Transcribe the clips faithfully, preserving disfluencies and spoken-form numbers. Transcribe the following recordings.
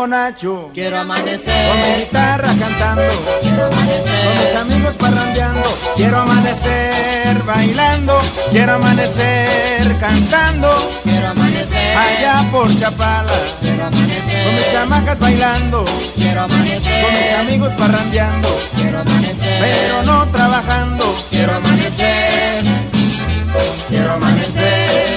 primo Nacho, quiero amanecer con mi guitarra cantando, quiero amanecer con mis amigos parrandeando. Quiero amanecer bailando, quiero amanecer cantando, quiero amanecer allá por Chapala, quiero amanecer con mis chamacas bailando, quiero amanecer con mis amigos parrandeando, quiero amanecer pero no trabajando. quiero amanecer quiero amanecer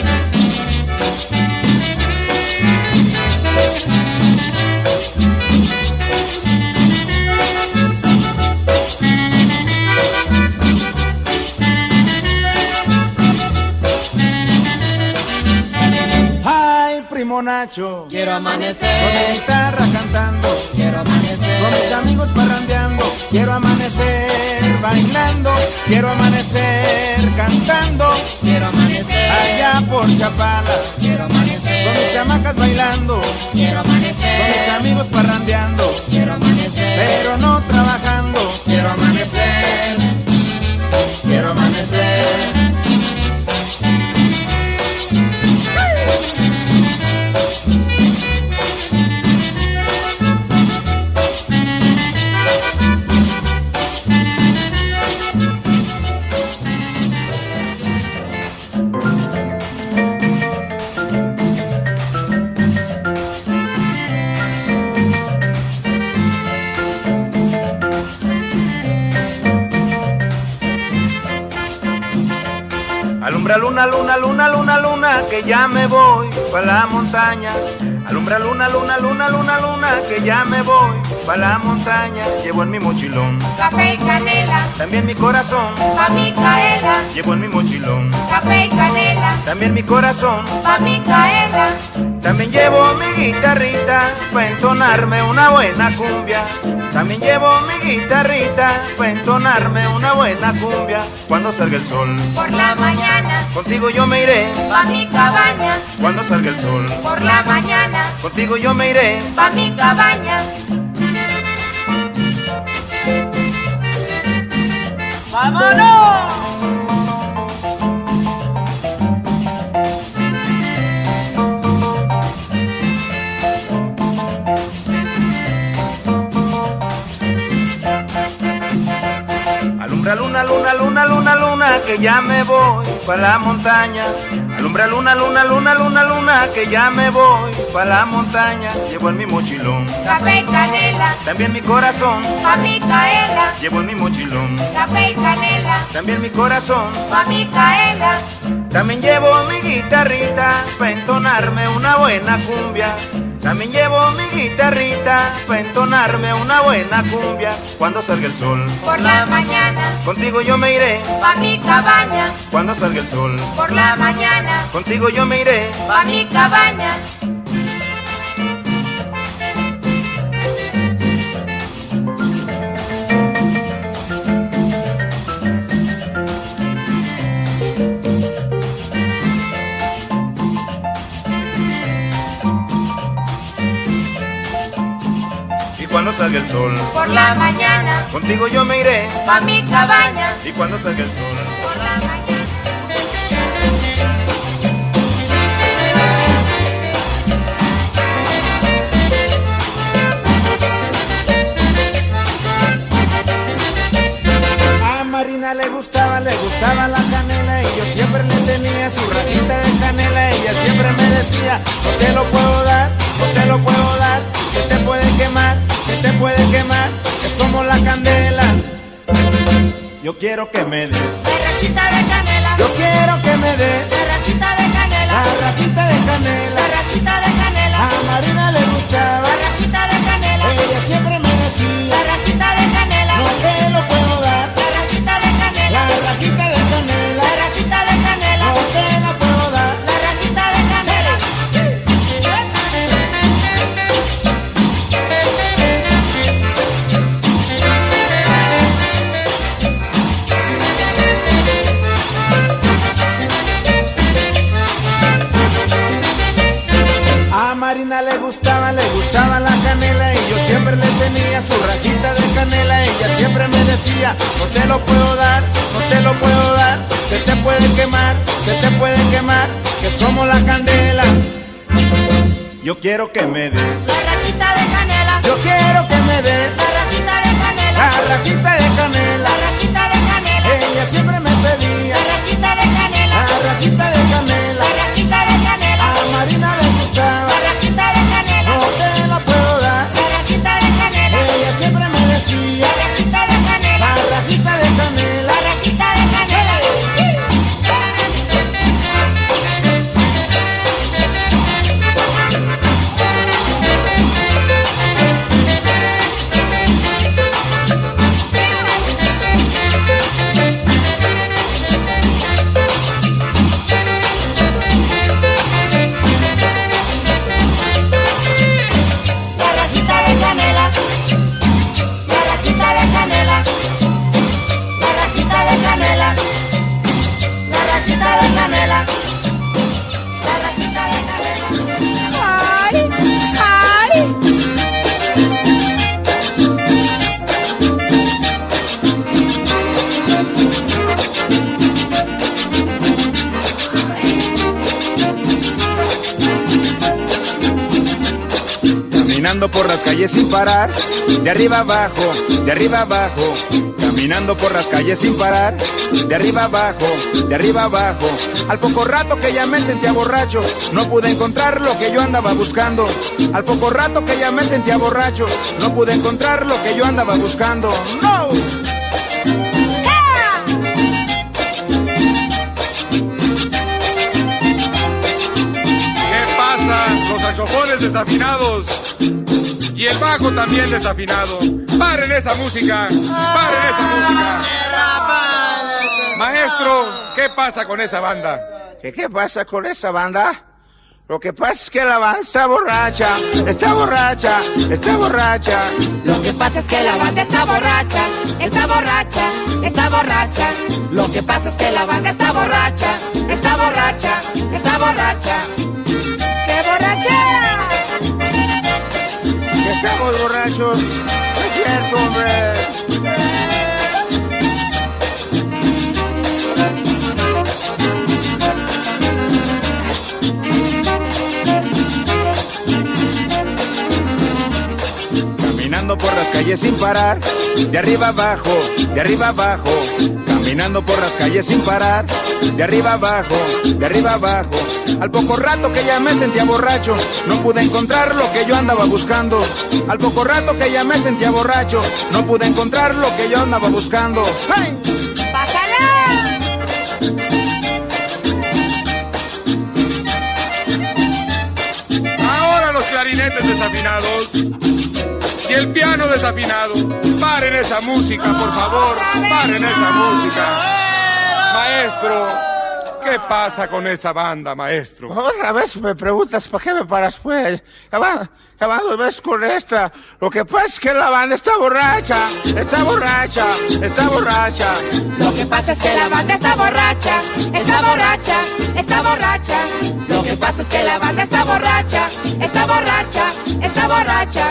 Primo Nacho, quiero con mi amanecer guitarra cantando, quiero amanecer con mis amigos parrandeando. Quiero amanecer bailando, quiero amanecer cantando, quiero amanecer allá por Chapala, quiero amanecer con mis chamacas bailando, quiero con mis amanecer amigos parrandeando, quiero amanecer pero no trabajando. quiero amanecer quiero amanecer Alumbra luna, luna, luna, luna, luna, que ya me voy pa' la montaña. Alumbra luna, luna, luna, luna, luna, que ya me voy pa' la montaña. Llevo en mi mochilón café y canela, también mi corazón. pa' Micaela, Llevo en mi mochilón café y canela, también mi corazón. pa' Micaela, También llevo mi guitarrita pa' entonarme una buena cumbia. También llevo mi guitarrita pa' entonarme una buena cumbia. Cuando salga el sol, por la mañana, contigo yo me iré. pa' mi cabaña, Cuando salga el sol, por la mañana, contigo yo me iré. pa' mi cabaña. ¡vámonos! Alumbra luna, luna, luna, luna, luna, que ya me voy pa' la montaña. Alumbra luna, luna, luna, luna, luna, que ya me voy pa' la montaña. Llevo en mi mochilón Café y canela, también mi corazón. pa' Micaela, Llevo en mi mochilón café y canela, también mi corazón. pa' Micaela, También llevo mi guitarrita pa' entonarme una buena cumbia. También llevo mi guitarrita pa' entonarme una buena cumbia. Cuando salga el sol, por la mañana, contigo yo me iré. pa' mi cabaña, Cuando salga el sol, por la mañana, contigo yo me iré. pa' mi cabaña. Y cuando salga el sol, Por la mañana, contigo yo me iré. pa' mi cabaña. Y cuando salga el sol, Por la mañana. a Marina le gustaba, le gustaba la canela y yo siempre le tenía su rajita de canela. Ella siempre me decía, no te lo puedo dar, no te lo puedo dar, que te puede quemar, que te puede quemar, es como la candela. Yo quiero que me dé, De rajita de canela, yo quiero que me dé de rajita de canela, la rajita de de canela. rajita de canela, A Marina le gustaba, de rajita de canela, ella siempre me de decía, rajita de canela, no te lo puedo dar, de rajita de la canela, rajita de canela, de rajita de canela, no te la puedo dar. de rajita de canela. A Marina le gustaba, le gustaba la canela y yo siempre le tenía su rajita de canela. Ella siempre me decía, no te lo puedo dar, no te lo puedo dar, se te puede quemar, se te puede quemar, que es como la candela. Yo quiero que me des De rajita de canela, me dé la rajita de canela, la rajita de canela. la rajita de canela, Ella siempre me pedía la rajita de canela, la rajita de canela. la rajita de canela, A Marina le gustaba, la rajita de canela, no te la puedo dar. la rajita de canela, Ella siempre me decía la rajita de canela, la rajita de canela. la rajita de canela. Caminando por las calles sin parar, de arriba abajo, de arriba abajo. Caminando por las calles sin parar, de arriba abajo, de arriba abajo. Al poco rato que ya me sentía borracho, no pude encontrar lo que yo andaba buscando. Al poco rato que ya me sentía borracho, no pude encontrar lo que yo andaba buscando. ¡No! ¿Qué pasa? Los saxofones desafinados y el bajo también desafinado. ¡Paren esa música! ¡Paren esa música! Maestro, ¿qué pasa con esa banda? ¿Qué, ¿Qué pasa con esa banda? Lo que pasa es que la banda está borracha, está borracha, está borracha. Lo que pasa es que la banda está borracha, está borracha, está borracha. Lo que pasa es que la banda está borracha, está borracha, está borracha. ¡Qué borracha! Que estamos borrachos, no es cierto, hombre. Caminando por las calles sin parar, de arriba abajo, de arriba abajo. Caminando por las calles sin parar, de arriba abajo, de arriba abajo. Al poco rato que ya me sentía borracho, no pude encontrar lo que yo andaba buscando. Al poco rato que ya me sentía borracho, no pude encontrar lo que yo andaba buscando. ¡Hey! ¡Pásala! Ahora los clarinetes desafinados y el piano desafinado. Paren esa música, por favor. Paren esa música. Maestro, ¿qué pasa con esa banda, maestro? Otra vez me preguntas, ¿para qué me paras, pues? Ya va, ya va dos veces con esta. Lo que pasa es que la banda está borracha, está borracha, está borracha. Lo que pasa es que la banda está borracha, está borracha, está borracha. Lo que pasa es que la banda está borracha, está borracha, está borracha.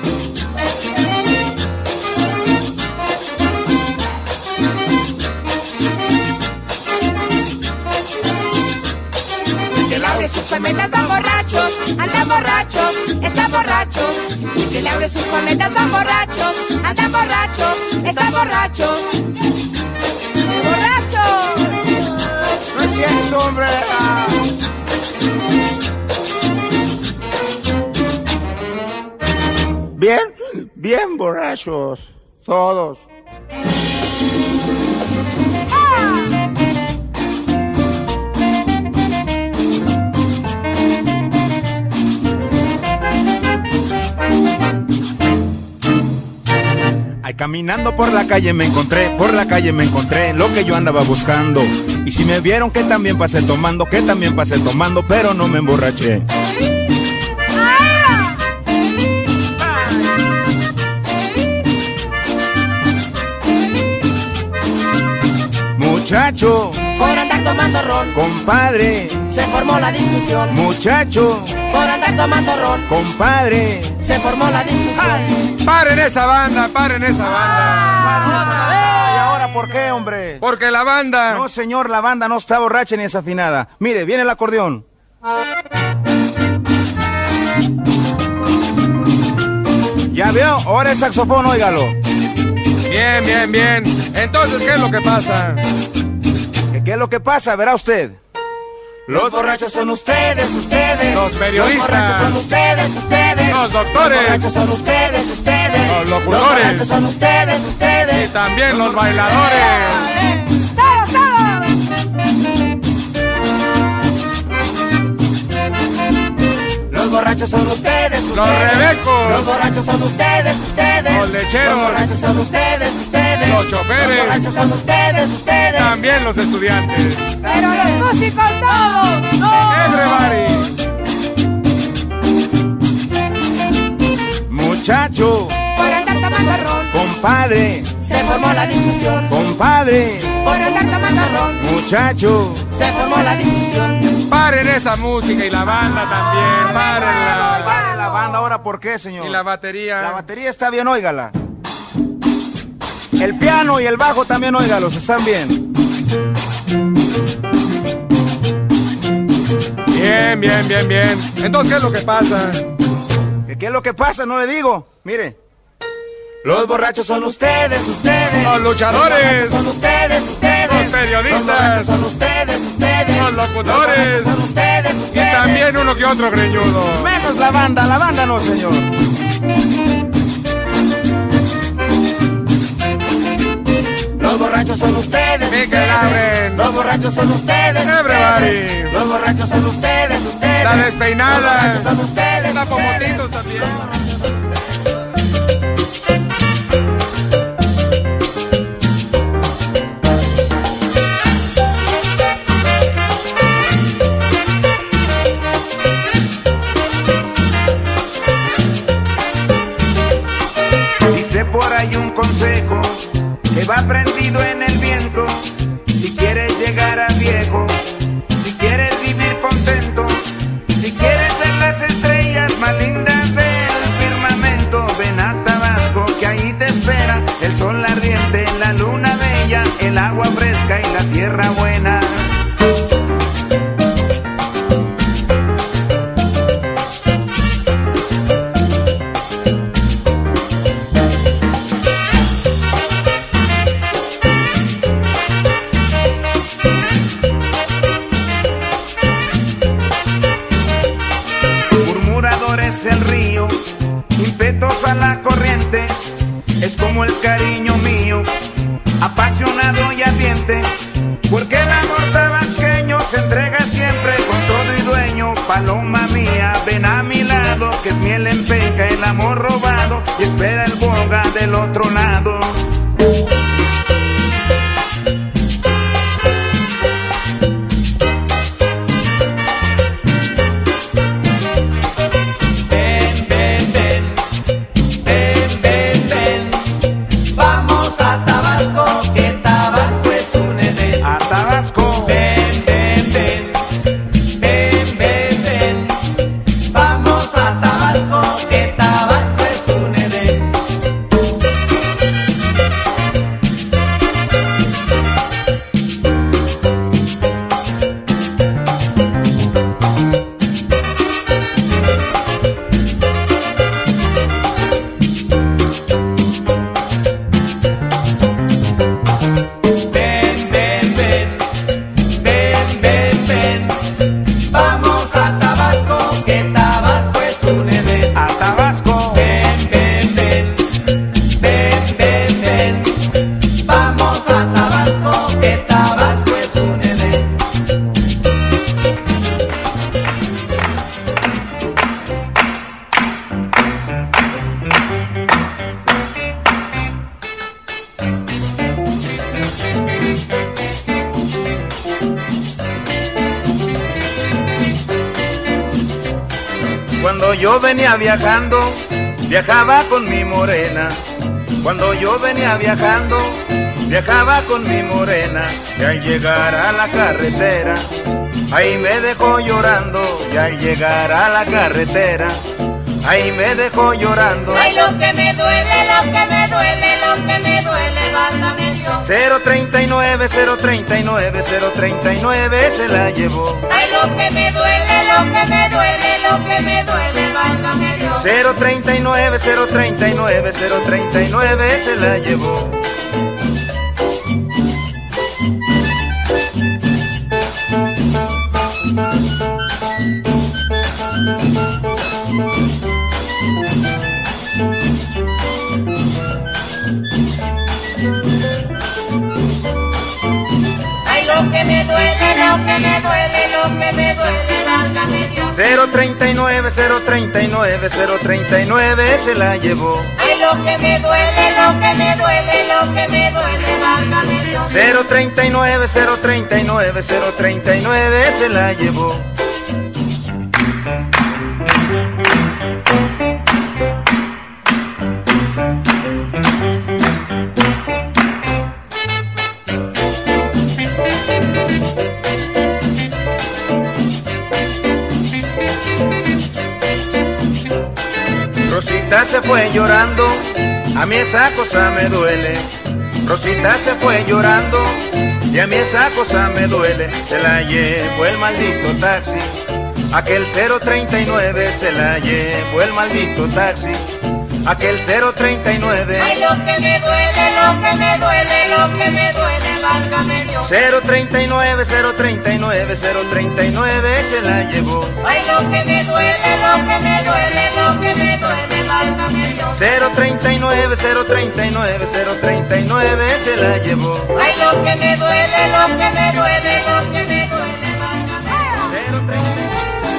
Que le abre sus cometas, van borrachos, andan borrachos, están borrachos. Y que le abre sus cometas, van borrachos, andan borrachos, están borrachos. ¡Borrachos! No es cierto, hombre. Ah. Bien, bien borrachos, todos. Ay, caminando por la calle me encontré, por la calle me encontré lo que yo andaba buscando. Y si me vieron que también pasé tomando, que también pasé tomando, pero no me emborraché. Muchacho, Por andar tomando ron, compadre, se formó la discusión. muchacho, Por andar tomando ron, compadre. se formó la discusión. Paren esa banda, paren esa banda. ¿Y ahora por qué, hombre? Porque la banda... No, señor, la banda no está borracha ni desafinada. Mire, viene el acordeón. Ya veo, ahora el saxofón, óigalo. Bien, bien, bien. Entonces, ¿qué es lo que pasa? ¿Qué, qué es lo que pasa? Verá usted. Los borrachos son ustedes, ustedes. Los periodistas. Los borrachos son ustedes, ustedes. Los doctores. Los borrachos son ustedes, ustedes. Los locutores. Los borrachos son ustedes, ustedes. Y también los bailadores. ¡Todos, todos! Los borrachos son ustedes, ustedes. Los rebecos. Los borrachos son ustedes, ustedes. Los lecheros. Los borrachos son ustedes, ustedes. Los choferes. Los borrachos son ustedes, ustedes. También los estudiantes. Pero los músicos todos. Everybody. Muchacho, Por andar tomando ron, compadre, se formó la discusión. compadre, Por andar tomando ron, muchacho. se formó la discusión. Paren esa música y la banda también. Párenla. Vale, la banda ahora, ¿por qué, señor? Y la batería. La batería está bien, óigala. El piano y el bajo también, óigalos, están bien. Bien, bien, bien, bien. Entonces, ¿qué es lo que pasa? ¿Qué, qué es lo que pasa? No le digo. Mire. Los borrachos son ustedes, ustedes. Los luchadores. Los borrachos son ustedes, ustedes. Los periodistas. Los borrachos son ustedes, ustedes. Los locutores. Los borrachos son ustedes, Y ustedes. también uno que otro greñudo. Menos la banda, la banda no, señor. Los borrachos son ustedes, Miguel ustedes. Abren. Los borrachos son ustedes, Everybody. ustedes. Los borrachos son ustedes, ustedes. La Los despeinada. borrachos son ustedes, La ustedes. pomotitos también. Dice por ahí un consejo que va prendido en el viento. Si quieres llegar a viejo, si quieres vivir contento, si quieres ver las estrellas más lindas del firmamento, ven a Tabasco que ahí te espera el sol ardiente, la luna bella, el agua fresca y la tierra buena. Es el río, impetuosa la corriente, es como el cariño mío, apasionado y ardiente, porque el amor tabasqueño se entrega siempre con todo y dueño. Paloma mía, ven a mi lado, que es miel en penca, el amor robado, y espera el boga del otro lado. Cuando yo venía viajando, viajaba con mi morena. Cuando yo venía viajando, viajaba con mi morena. Y al llegar a la carretera, ahí me dejó llorando. Y al llegar a la carretera, ahí me dejó llorando. Ay, lo que me duele, lo que me duele, lo que me duele, válgame Dios. Cero treinta y nueve, cero treinta y nueve, cero treinta y nueve se la llevó. Ay, lo que me duele, lo que me duele, lo que me duele, válgame Dios. Cero treinta y nueve, cero treinta y nueve, cero treinta y nueve se la llevó. Ay, lo que me duele, lo que me duele, lo que me duele, válgame Dios. Cero treinta y nueve, cero treinta y nueve, cero treinta y nueve se la llevó. Ay, lo que me duele, lo que me duele, lo que me duele, válgame Dios. Cero treinta y nueve, cero treinta y nueve, cero treinta y nueve se la llevó. Rosita se fue llorando, a mí esa cosa me duele. Rosita se fue llorando y a mí esa cosa me duele. Se la llevó el maldito taxi, aquel cero treinta y nueve se la llevó el maldito taxi, aquel cero treinta y nueve. Ay, lo que me duele, lo que me duele, lo que me duele, válgame Dios. Cero treinta y nueve, cero treinta y nueve, cero treinta y nueve se la llevó. Ay, lo que me duele, lo que me duele, lo que me duele, válgame Dios. Cero treinta y nueve, cero treinta y nueve, cero treinta y nueve se la llevó. Ay, lo que me duele, lo que me duele, lo que me duele, válgame Dios. Cero treinta y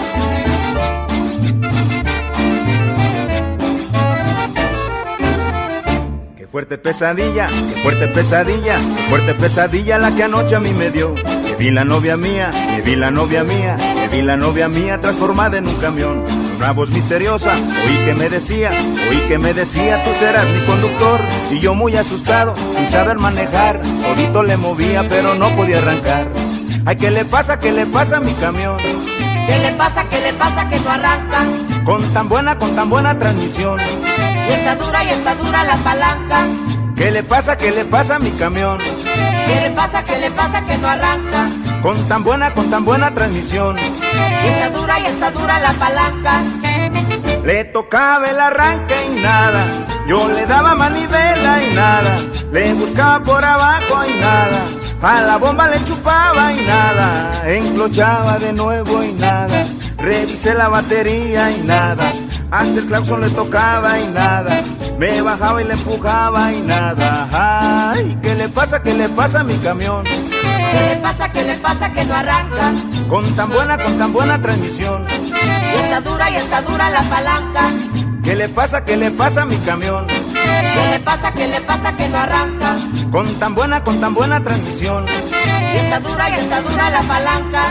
nueve. Qué fuerte pesadilla, qué fuerte pesadilla, qué fuerte pesadilla la que anoche a mí me dio. Que vi la novia mía, que vi la novia mía, que vi la novia mía transformada en un camión. Una voz misteriosa, oí que me decía, oí que me decía, tú serás mi conductor. Y yo muy asustado, sin saber manejar, todito le movía pero no podía arrancar. Ay, ¿qué le pasa, qué le pasa a mi camión? ¿Qué le pasa, qué le pasa que no arranca? Con tan buena, con tan buena transmisión. Y está dura, y está dura la palanca. ¿Qué le pasa, qué le pasa a mi camión? ¿Qué le pasa, qué le pasa que no arranca? Con tan buena, con tan buena transmisión. Y está dura, y está dura la palanca. Le tocaba el arranque y nada, yo le daba manivela y nada, le buscaba por abajo y nada, a la bomba le chupaba y nada, enclochaba de nuevo y nada, revisé la batería y nada, hasta el claxon le tocaba y nada, me bajaba y le empujaba y nada. Ay, ¿qué le pasa, qué le pasa a mi camión? ¿Qué le pasa, qué le pasa que no arranca? Con tan buena, con tan buena transmisión. Y está dura, y está dura la palanca. ¿Qué le pasa, qué le pasa a mi camión? ¿Qué le pasa, qué le pasa que no arranca? Con tan buena, con tan buena transmisión. Y está dura, y está dura la palanca.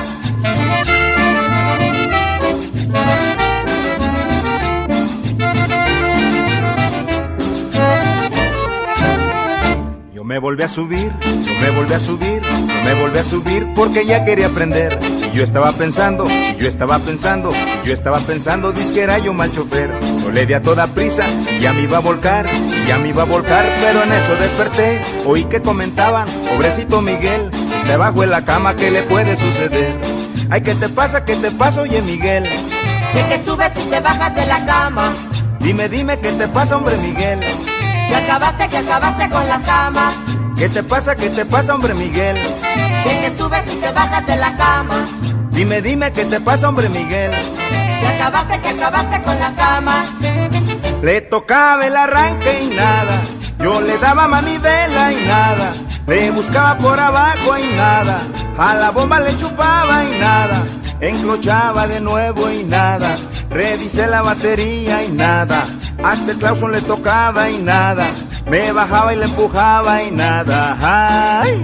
Yo me volví a subir, yo me volví a subir, yo me volví a subir porque ya quería aprender. Y yo estaba pensando, y yo estaba pensando, y yo estaba pensando, dice que era yo mal chofer. Yo le di a toda prisa, y ya me iba a volcar, y ya me iba a volcar, pero en eso desperté. Oí que comentaban, pobrecito Miguel, debajo de la cama, ¿qué le puede suceder? Ay, ¿qué te pasa, qué te pasa, oye Miguel? De que subes y te bajas de la cama. Dime, dime, ¿qué te pasa, hombre Miguel? Que acabaste, que acabaste con la cama. ¿Qué te pasa, qué te pasa, hombre Miguel? De que subes y te bajas de la cama. Dime, dime, ¿qué te pasa, hombre Miguel? Que acabaste, que acabaste con la cama. Le tocaba el arranque y nada, yo le daba manivela y nada, le buscaba por abajo y nada, a la bomba le chupaba y nada, enclochaba de nuevo y nada, revisé la batería y nada, hasta el claxon le tocaba y nada, me bajaba y le empujaba y nada. ¡Ay!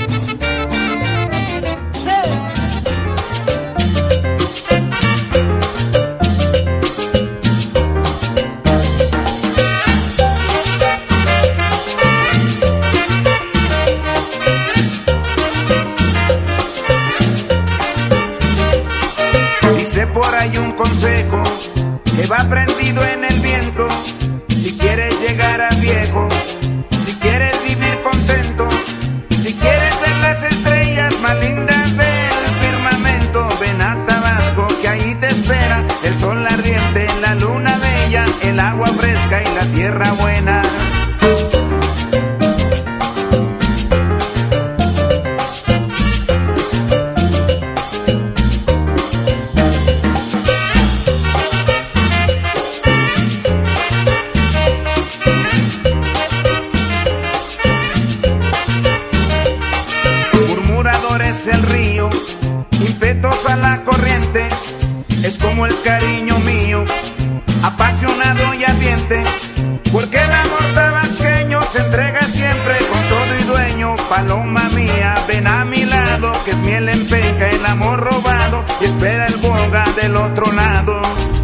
Dice por ahí un consejo que va prendido en el viento. Si quieres llegar a viejo, si quieres vivir contento, si quieres ver las estrellas más lindas del firmamento, ven a Tabasco que ahí te espera el sol ardiente, la luna bella, el agua fresca y la tierra buena. Es el río, impetuosa la corriente, es como el cariño mío, apasionado y ardiente, porque el amor tabasqueño se entrega siempre con todo y dueño. Paloma mía, ven a mi lado, que es miel en penca, el amor robado, y espera el boga del otro lado.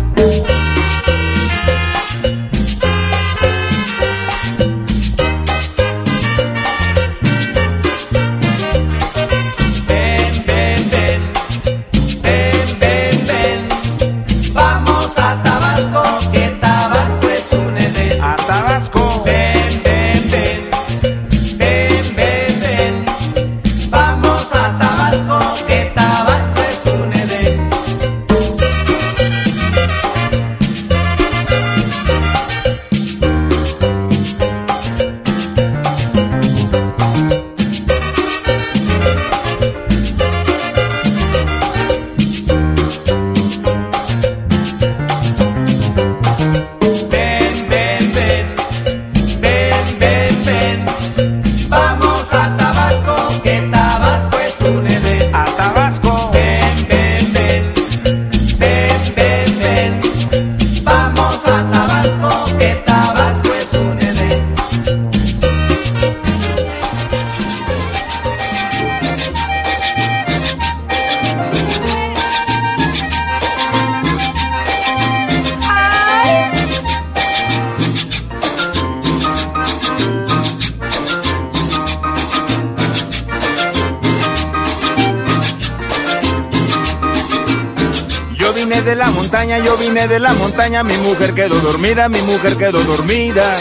De la montaña, yo vine de la montaña, mi mujer quedó dormida, mi mujer quedó dormida.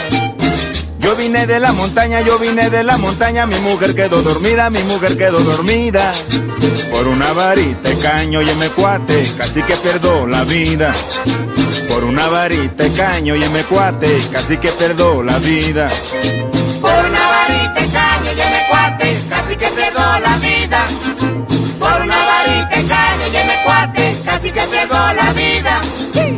Yo vine de la montaña, yo vine de la montaña, mi mujer quedó dormida, mi mujer quedó dormida. Por una varita de caño y en cuate, casi que pierdo la vida. Por una varita de caño y en cuate, casi que pierdo la vida. Por una varita de caño y en cuate, casi que pierdo la vida. Por una varita de caño y en cuate, casi que pierdo la vida. Sí.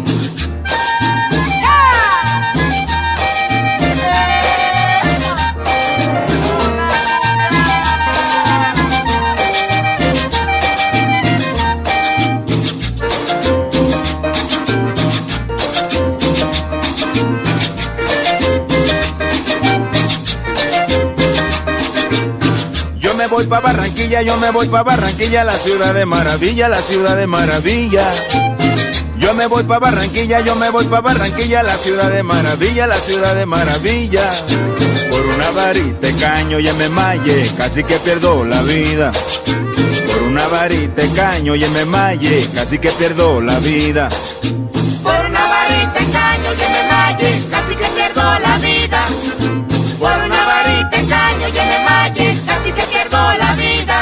Yo me voy pa' Barranquilla, yo me voy pa' Barranquilla, la ciudad de maravilla, la ciudad de maravilla. Yo me voy pa' Barranquilla, yo me voy pa' Barranquilla, la ciudad de maravilla, la ciudad de maravilla. Por una varita de caño y en Memalle, casi que pierdo la vida. Por una varita de caño y en Memalle, casi que pierdo la vida. Por una varita de caño y en Memalle, casi que pierdo la vida. Por una varita de caño y en Memalle, casi que pierdo la vida.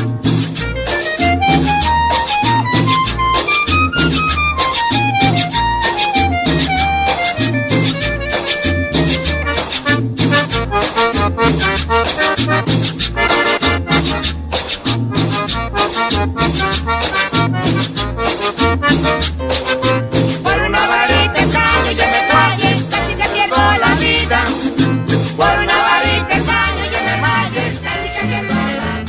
Por una varita de caño y en Memalle, casi que pierdo la vida. Por una varita de caño y en Memalle, casi que pierdo la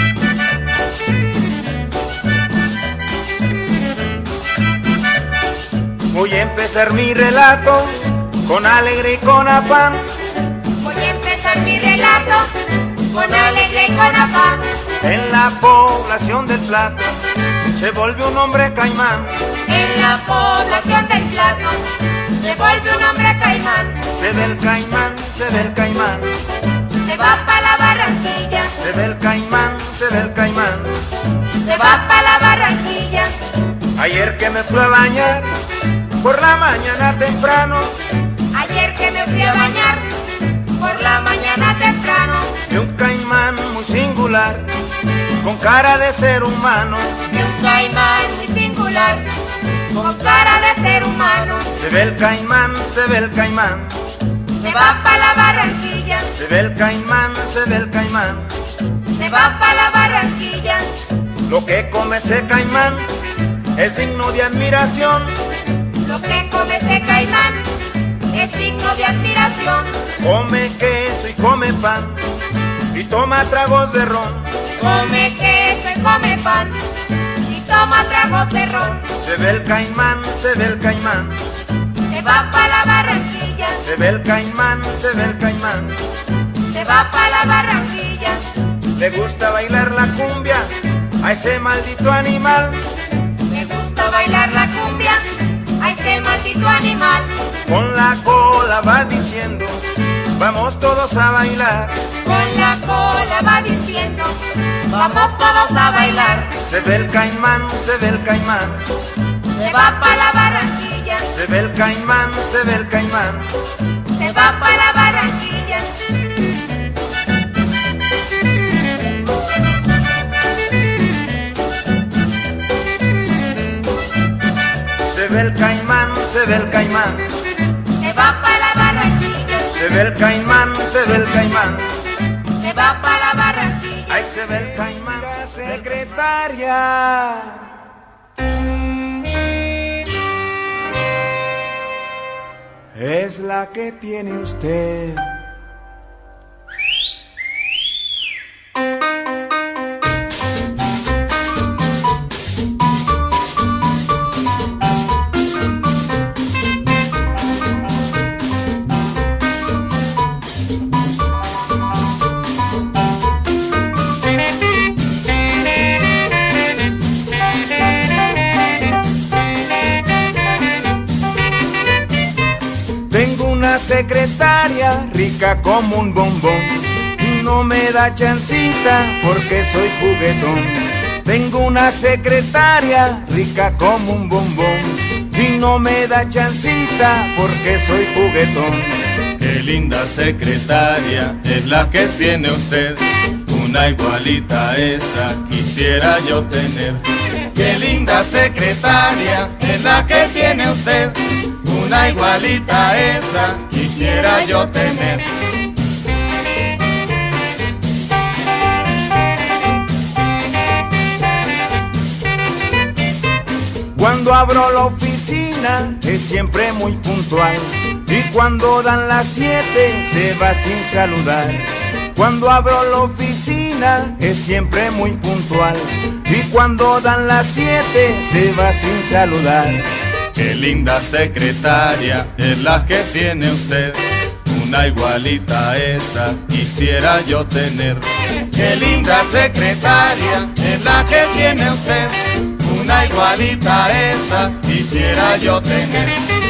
vida. Voy a empezar mi relato con alegre y con afán. Voy a empezar mi relato con alegre y con afán. En la población del Plato se volvió un hombre caimán. En la población del Plato se vuelve un hombre caimán. Se ve el caimán, se ve el caimán. Se va pa' la Barranquilla. Se ve el caimán, se ve el caimán. Se va pa' la Barranquilla. Ayer que me fui a bañar, por la mañana temprano. Ayer que me fui a bañar, por la mañana temprano, De un caimán muy singular, con cara de ser humano. de un caimán muy singular, con cara de ser humano. Se ve el caimán, se ve el caimán. Se va pa' la Barranquilla, Se ve el caimán, se ve el caimán. se va pa' la Barranquilla. Lo que come ese caimán es digno de admiración. Lo que come ese caimán es digno de admiración. Come queso y come pan y toma tragos de ron. Come queso y come pan y toma tragos de ron. Se ve el caimán, se ve el caimán. Se va pa' la Barranquilla, Se ve el caimán, se ve el caimán. se va pa' la Barranquilla. Le gusta bailar la cumbia a ese maldito animal. Le gusta bailar la cumbia a ese maldito animal. Con la cola va diciendo, vamos todos a bailar. Con la cola va diciendo, vamos todos a bailar. Se ve el caimán, se ve el caimán. Se va pa' la Barranquilla, Se ve el caimán, se ve el caimán. se va pa' la Barranquilla. Se ve el caimán, se ve el caimán. Se va pa' la Barranquilla, Se ve el caimán, se ve el caimán. se va pa' la Barranquilla. Ahí se ve el caimán. La secretaria es la que tiene usted. Tengo una secretaria rica como un bombón y no me da chancita porque soy juguetón. Tengo una secretaria rica como un bombón y no me da chancita porque soy juguetón. Qué linda secretaria es la que tiene usted, una igualita a esa quisiera yo tener. Qué linda secretaria es la que tiene usted, una igualita a esa quisiera yo tener. Cuando abro la oficina es siempre muy puntual y cuando dan las siete se va sin saludar. Cuando abro la oficina es siempre muy puntual y cuando dan las siete se va sin saludar. Qué linda secretaria es la que tiene usted, una igualita a esa quisiera yo tener. Qué linda secretaria es la que tiene usted, una igualita a esa quisiera yo tener.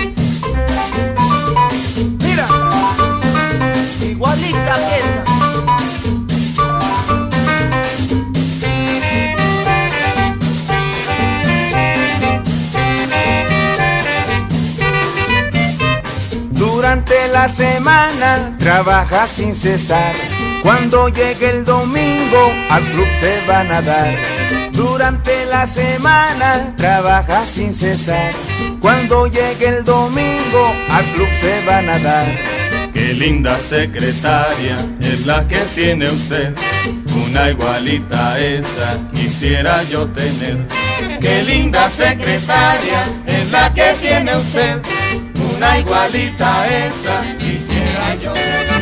Mira, igualita que esa. Durante la semana trabaja sin cesar, cuando llegue el domingo al club se van a dar. Durante la semana trabaja sin cesar, cuando llegue el domingo al club se van a dar. Qué linda secretaria es la que tiene usted, una igualita a esa quisiera yo tener. Qué linda secretaria es la que tiene usted, una igualita a esa quisiera yo tener.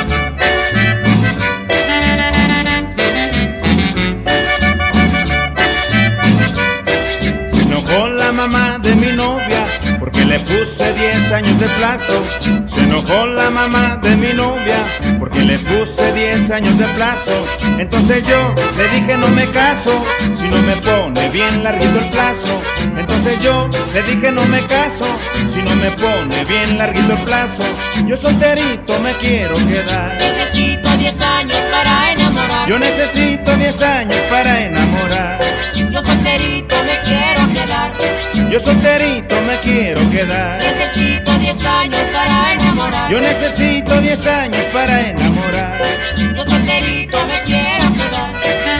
Se enojó la mamá de mi novia porque le puse diez años de plazo. Se enojó la mamá de mi novia porque le puse diez años de plazo. Entonces yo le dije no me caso si no me pone bien larguito el plazo. Entonces yo le dije no me caso si no me pone bien larguito el plazo. Yo solterito me quiero quedar. Necesito diez años para enamorar. Yo necesito diez años para enamorar. Yo solterito me quiero quedar. Yo solterito me quiero quedar. quedar. Necesito diez años para enamorar. Yo necesito diez años para enamorar. Yo solterito me quiero quedar.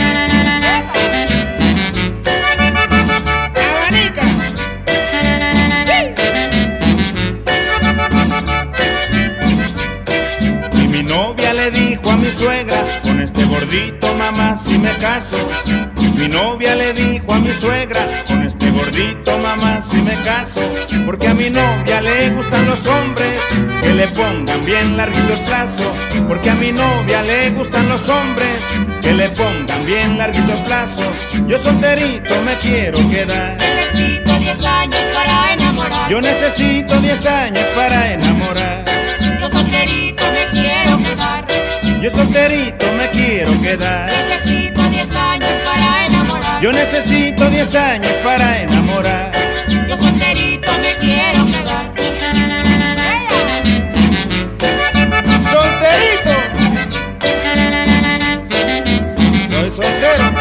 ¡Abanica! Y mi novia le dijo a mi suegra, con este gordito mamá si me caso. Mi novia le dijo a mi suegra, con este gordito mamá si me caso. Porque a mi novia le gustan los hombres que le pongan bien larguito el plazo. Porque a mi novia le gustan los hombres que le pongan bien larguito el plazo. Yo solterito me quiero quedar. Necesito diez años para enamorar. Yo necesito diez años para enamorar. Yo solterito me quiero quedar. Yo solterito me quiero quedar. Necesito diez años para enamorar. Yo necesito diez años para enamorar. Yo solterito me quiero quedar. ¡Solterito! Soy soltero.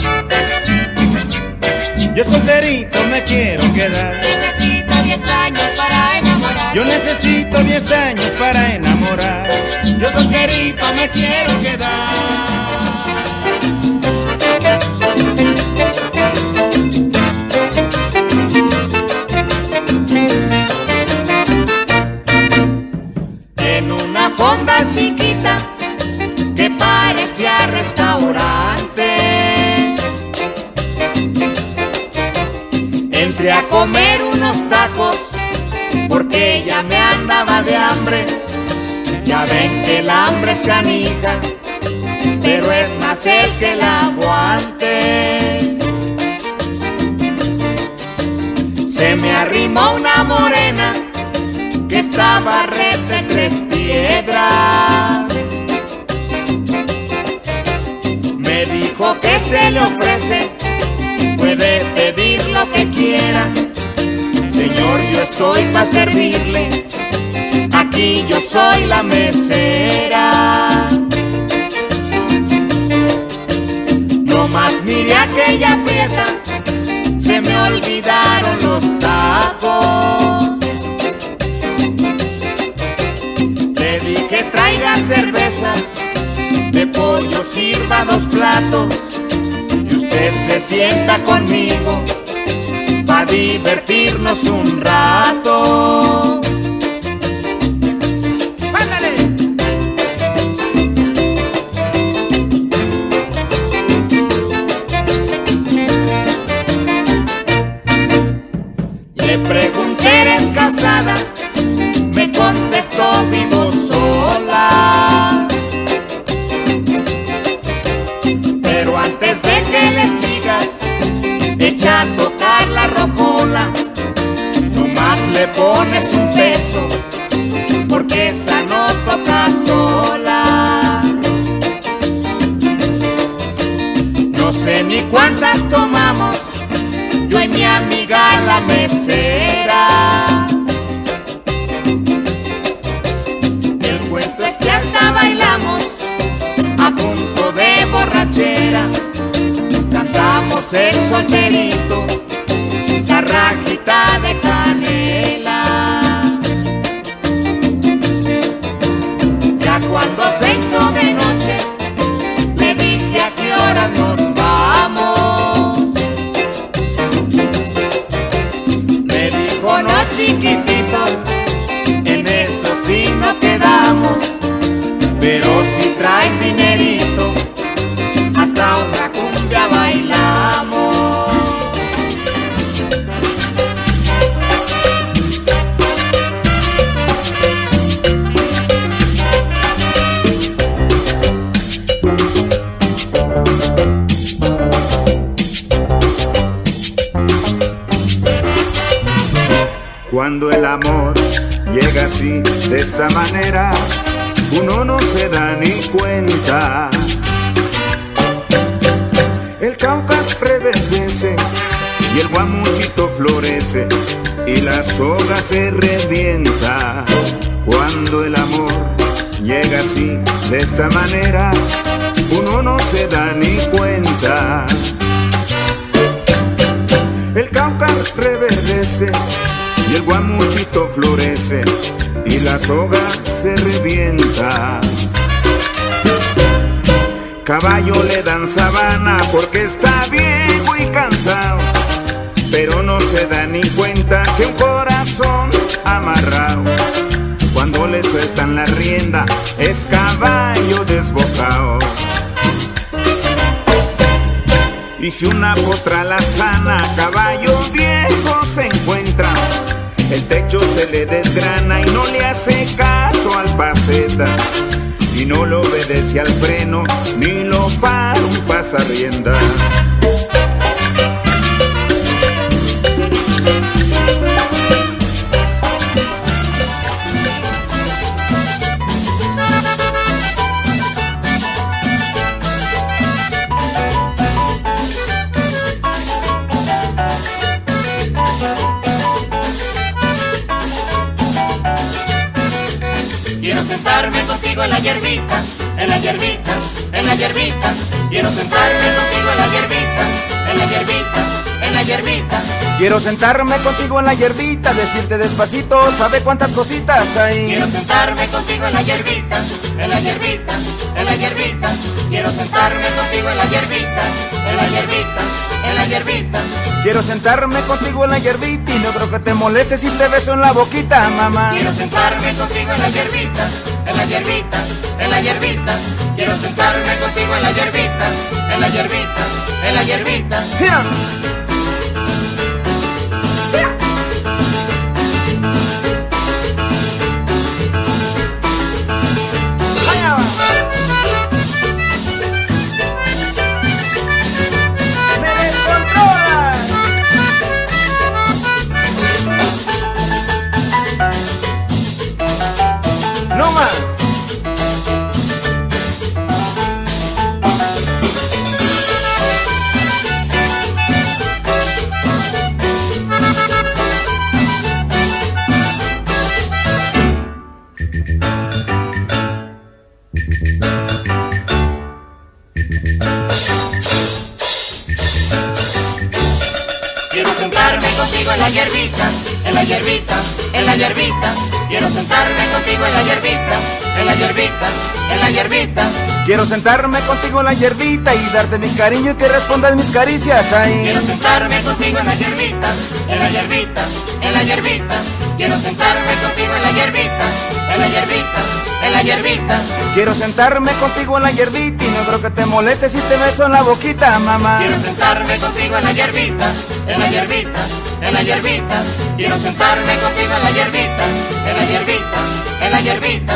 Yo solterito me quiero quedar. Necesito diez años para enamorar. Yo necesito diez años para enamorar. Yo solterito me quiero quedar. En una fonda chiquita que parecía restaurante, entré a comer unos tacos porque ya me andaba de hambre. Ya ven que el hambre es canija, pero es más el que la aguante. Se me arrimó una morena que estaba rete tres piedras. Me dijo que se le ofrece, puede pedir lo que quiera. Señor, yo estoy para servirle, aquí yo soy la mesera. No más miré aquella prieta, se me olvidaron los tacos. Le dije traiga cerveza, de pollo sirva dos platos, y usted se sienta conmigo pa' divertirnos un rato. ¡Mándale! Le pregunté, ¿eres casada? Me contestó, vivo sola. Pero antes de que le sigas, echa a tocar la rocola. Nomás le pones un peso, porque esa no toca sola. No sé ni cuántas tomamos, yo y mi amiga la mesera. El cuento es que hasta bailamos a punto de borrachera. Cantamos el solterito, la rajita de canela. Ya cuando se hizo de noche, le dije a qué horas nos vamos. Me dijo no chiquitito, en eso sí no quedamos, pero si traes dinerito, hasta una cumbia bailamos. Cuando el amor llega así, de esta manera, uno no se da ni cuenta. El Cauca reverdece y el guamuchito florece y la soga se revienta. Cuando el amor llega así, de esta manera, uno no se da ni cuenta. El Cauca reverdece y el guamuchito florece y la soga se revienta. Caballo le dan sabana porque está viejo y cansado, pero no se da ni cuenta que un corazón amarrado, cuando le sueltan la rienda, es caballo desbocado. Y si una potra la sana, caballo viejo se encuentra, el techo se le desgrana y no le hace caso al paseta, y no lo obedece al freno, ni lo para un pasarrienda. Quiero sentarme contigo en la hierbita, en la hierbita, en la hierbita. Quiero sentarme contigo en la hierbita, en la hierbita, en la hierbita. Quiero sentarme contigo en la hierbita, decirte despacito, sabe cuántas cositas hay. Quiero sentarme contigo en la hierbita, en la hierbita, en la hierbita. Quiero sentarme contigo en la hierbita, en la hierbita, en la hierbita. Quiero sentarme contigo en la hierbita y no creo que te moleste si te beso en la boquita, mamá. Quiero sentarme contigo en la hierbita, en la hierbita, en la hierbita. Quiero sentarme contigo en la hierbita, en la hierbita, en la hierbita. ¡Mira! ¡No más! Quiero sentarme contigo en la hierbita, en la hierbita, en la hierbita. Quiero sentarme contigo en la hierbita, en la hierbita, en la hierbita. Quiero sentarme contigo en la hierbita y darte mi cariño y que respondas mis caricias ahí. Quiero sentarme contigo en la hierbita, en la hierbita, en la hierbita. Quiero sentarme contigo en la hierbita, en la hierbita, en la hierbita. Quiero sentarme contigo en la hierbita y no creo que te moleste si te beso en la boquita, mamá. Quiero sentarme contigo en la hierbita, en la hierbita, en la hierbita. Quiero sentarme contigo en la hierbita, en la hierbita, en la hierbita.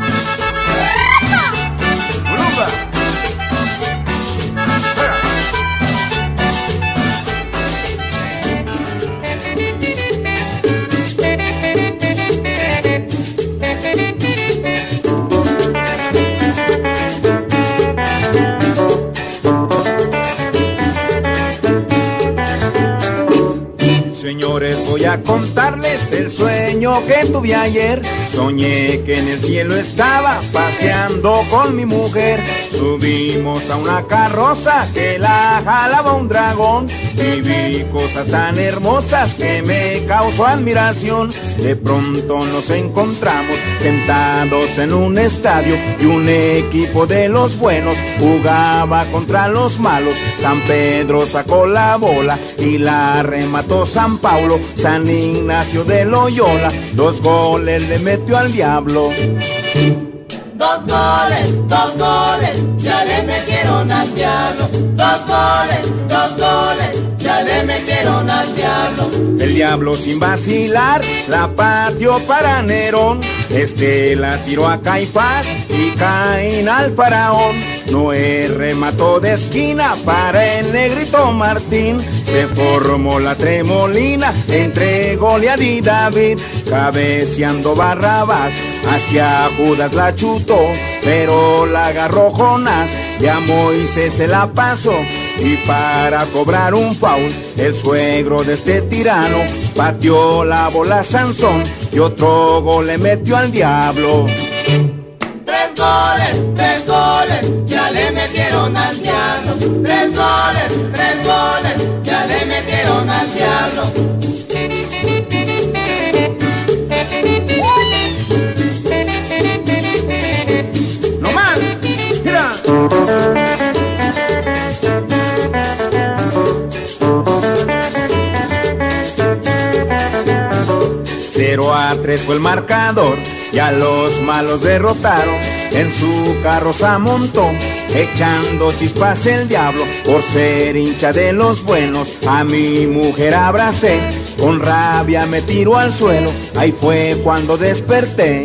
Señores, voy a contarles el sueño que tuve ayer. Soñé que en el cielo estaba paseando con mi mujer. Subimos a una carroza que la jalaba un dragón y vi cosas tan hermosas que me causó admiración. De pronto nos encontramos sentados en un estadio y un equipo de los buenos jugaba contra los malos. San Pedro sacó la bola y la remató San Paulo. San Ignacio de Loyola dos goles le metió al diablo. Dos goles, dos goles, ya le metieron al diablo. Dos goles, dos goles, ya le metieron al diablo. El diablo sin vacilar la pateó para Nerón. Este la tiró a Caifás y Caín al faraón. Noé remató de esquina para el negrito Martín. Se formó la tremolina entre Goliat y David. Cabeceando Barrabás hacia Judas la chutó, pero la agarró Jonás y a Moisés se la pasó. Y para cobrar un foul, el suegro de este tirano pateó la bola a Sansón y otro gol le metió al diablo. Tres goles, tres goles, ya le metieron al diablo. Tres goles, tres goles, ya le metieron al diablo. cero a tres fue el marcador, ya los malos derrotaron, en su carro se amontó, echando chispas el diablo, por ser hincha de los buenos, a mi mujer abracé, con rabia me tiró al suelo, ahí fue cuando desperté.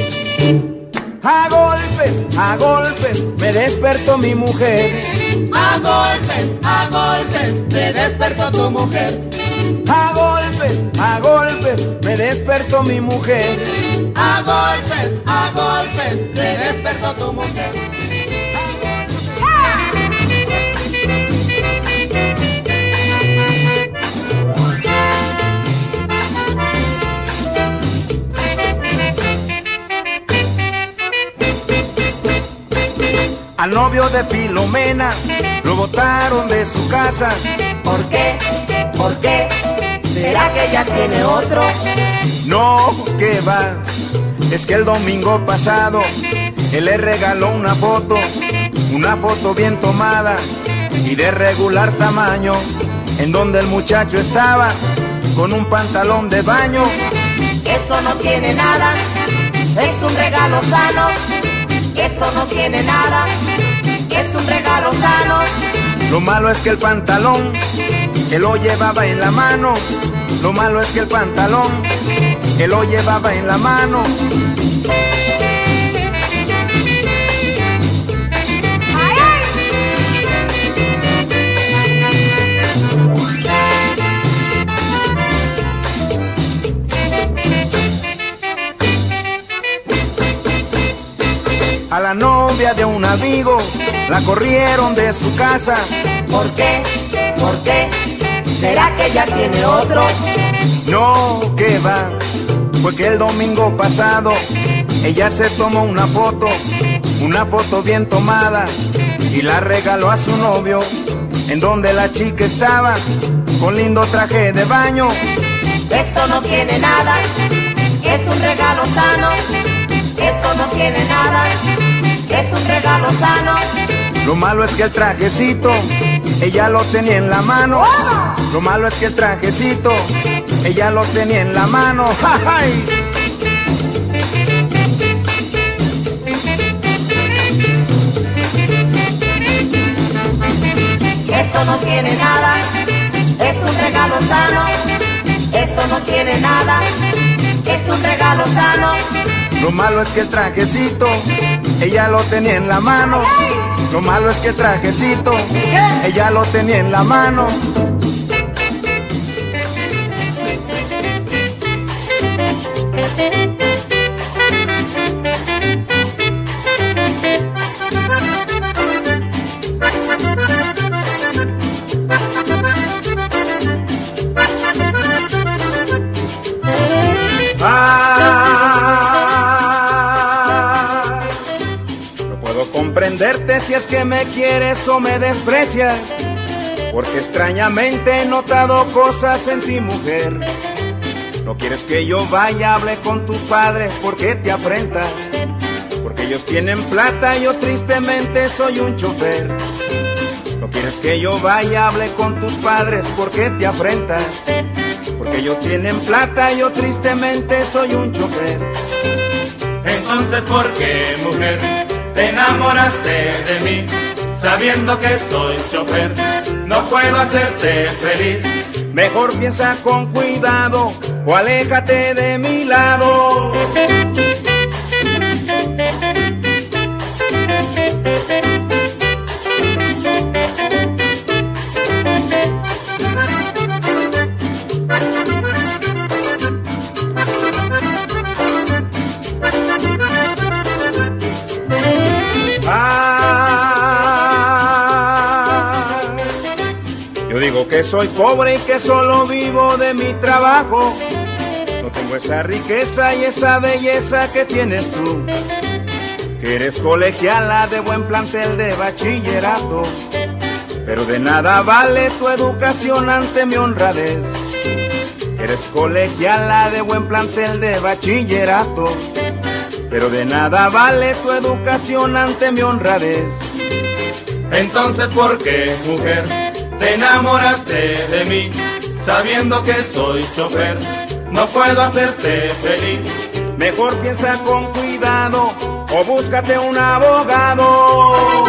A golpes, a golpes, me despertó mi mujer. A golpes, a golpes, me despertó tu mujer. A golpes, a golpes, me despertó mi mujer. A golpes, a golpes, me despertó tu mujer. Al novio de Filomena lo botaron de su casa. ¿Por qué? ¿Por qué? ¿Será que ella tiene otro? No, que va, es que el domingo pasado él le regaló una foto, una foto bien tomada y de regular tamaño, en donde el muchacho estaba con un pantalón de baño. Eso no tiene nada, es un regalo sano. Eso no tiene nada, es un regalo sano. Lo malo es que el pantalón él lo llevaba en la mano. Lo malo es que el pantalón él lo llevaba en la mano. A la novia de un amigo la corrieron de su casa. ¿Por qué? ¿Por qué? ¿Será que ella tiene otro? No, que va, fue que el domingo pasado ella se tomó una foto, una foto bien tomada y la regaló a su novio, en donde la chica estaba con lindo traje de baño. Esto no tiene nada, es un regalo sano. Esto no tiene nada, es un regalo sano. Lo malo es que el trajecito ella lo tenía en la mano. Lo malo es que el trajecito ella lo tenía en la mano. ¡Ay! Esto no tiene nada, es un regalo sano. Esto no tiene nada, es un regalo sano. Lo malo es que el trajecito ella lo tenía en la mano. Lo malo es que el trajecito ella lo tenía en la mano. Comprenderte si es que me quieres o me desprecias, porque extrañamente he notado cosas en ti, mujer. No quieres que yo vaya, hable con tus padres, porque te afrentas, porque ellos tienen plata y yo tristemente soy un chofer. No quieres que yo vaya, hable con tus padres, porque te afrentas, porque ellos tienen plata y yo tristemente soy un chofer. Entonces, ¿por qué, mujer, te enamoraste de mí, sabiendo que soy chofer? No puedo hacerte feliz. Mejor piensa con cuidado o aléjate de mi lado. Que soy pobre y que solo vivo de mi trabajo. No tengo esa riqueza y esa belleza que tienes tú, que eres colegiala de buen plantel de bachillerato, pero de nada vale tu educación ante mi honradez. Eres colegiala de buen plantel de bachillerato, pero de nada vale tu educación ante mi honradez. Entonces, ¿por qué, mujer, te enamoraste de mí, sabiendo que soy chofer? no puedo hacerte feliz. Mejor piensa con cuidado o búscate un abogado.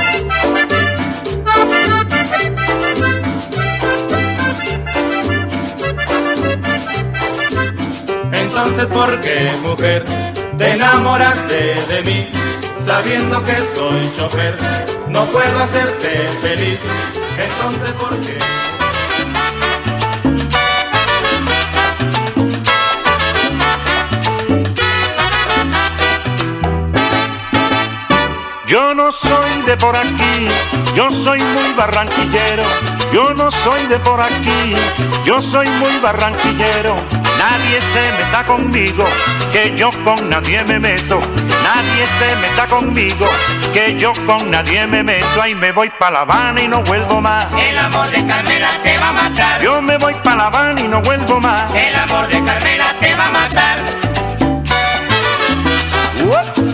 Entonces, ¿por qué, mujer, te enamoraste de mí? Sabiendo que soy chofer, no puedo hacerte feliz. Entonces, ¿por qué? Yo no soy de por aquí, yo soy muy barranquillero. Yo no soy de por aquí, yo soy muy barranquillero. Nadie se meta conmigo, que yo con nadie me meto. Nadie se meta conmigo, que yo con nadie me meto. Ahí me voy pa' La Habana y no vuelvo más. El amor de Carmela te va a matar. Yo me voy pa' La Habana y no vuelvo más. El amor de Carmela te va a matar. Uh.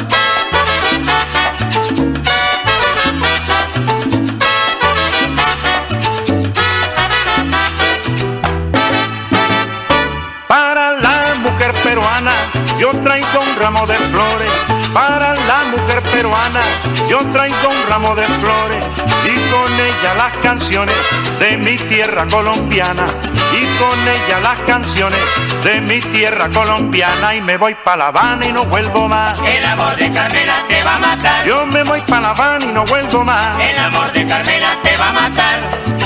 Para la mujer peruana yo traigo un ramo de flores. Para la mujer peruana yo traigo un ramo de flores. Y con ella las canciones de mi tierra colombiana. Y con ella las canciones de mi tierra colombiana. Y me voy pa' La Habana y no vuelvo más. El amor de Carmela te va a matar. Yo me voy pa' La Habana y no vuelvo más. El amor de Carmela te va a matar.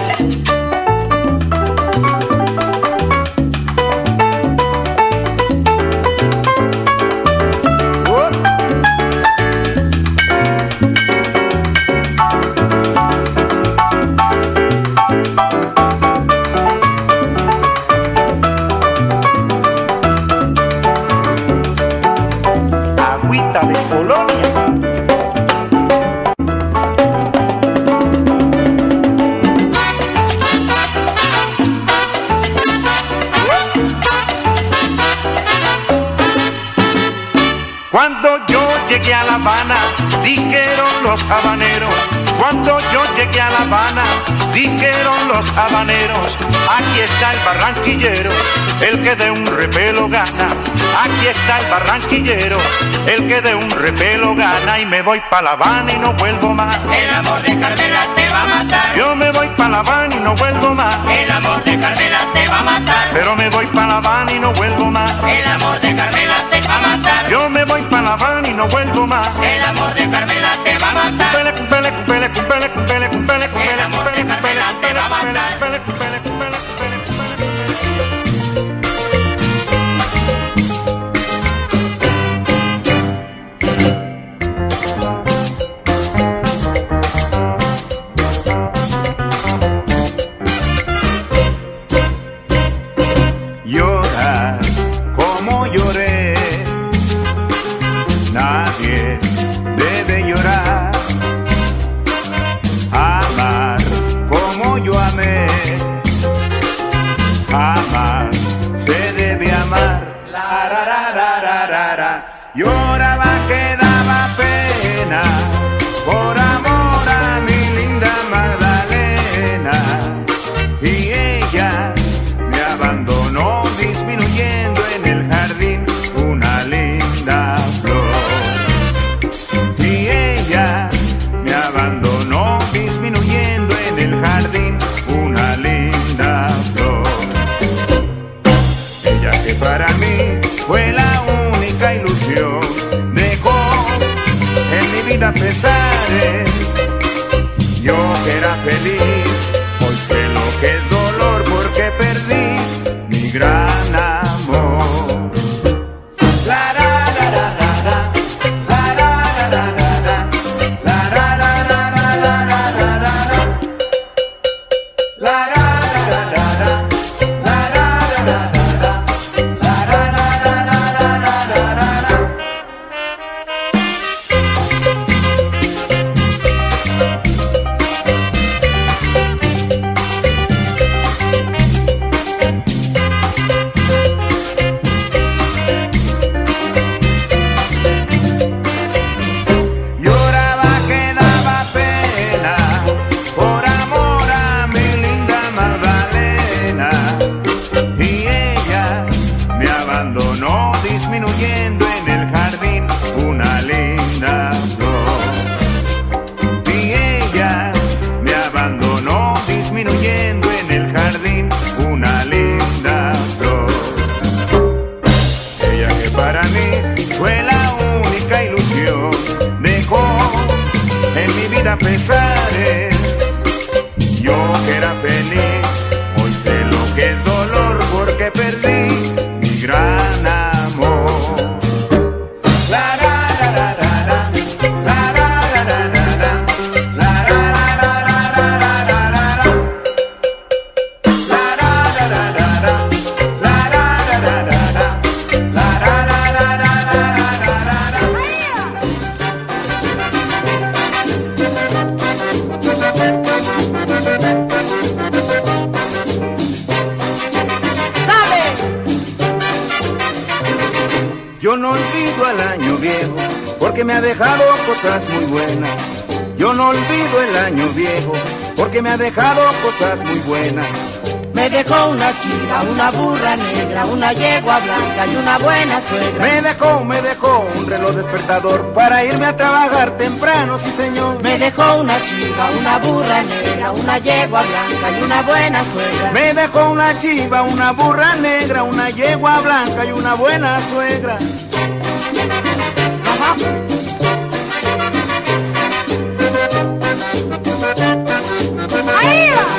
Agüita de Polonia. Cuando yo llegué a La Habana, dijeron los habaneros. Cuando yo llegué a La Habana, dijeron los habaneros. Aquí está el barranquillero, el que de un repelo gana. Aquí está el barranquillero, el que de un repelo gana. Y me voy pa' La Habana y no vuelvo más. El amor de Carmela te va a matar. Yo me voy pa' La Habana y no vuelvo más. El amor de Carmela te va a matar. Pero me voy pa' La Habana y no vuelvo más. El amor de Carmela te va a matar. Yo me voy pa' La Habana y no vuelvo más. El amor de Carmela te va a matar. Cumpele, cumpele, cumpele, cumpele, cumpele, cumpele, cumpele, El amor de Carmela te va a matar. cumpele, cumpele, cumpele, cumpele, cumpele. Llorar como lloré, nadie debe llorar. Amar como yo amé, jamás se debe amar. La, ra, ra, ra, ra, ra, ra. Lloraba que daba pena por amor a mi linda Magdalena, y ella me abandonó disminuyendo en el jardín una linda flor. Y ella me abandonó disminuyendo en el jardín una linda flor. Ella que para mí fue la no olvido al año viejo, porque me ha dejado cosas muy buenas. Yo no olvido el año viejo, porque me ha dejado cosas muy buenas. Me dejó una chiva, una burra negra, una yegua blanca y una buena suegra. Me dejó, me dejó un reloj despertador para irme a trabajar temprano, sí señor. Me dejó una chiva, una burra negra, una yegua blanca y una buena suegra. Me dejó una chiva, una burra negra, una yegua blanca y una buena suegra. Ajá. ¡Ahí va!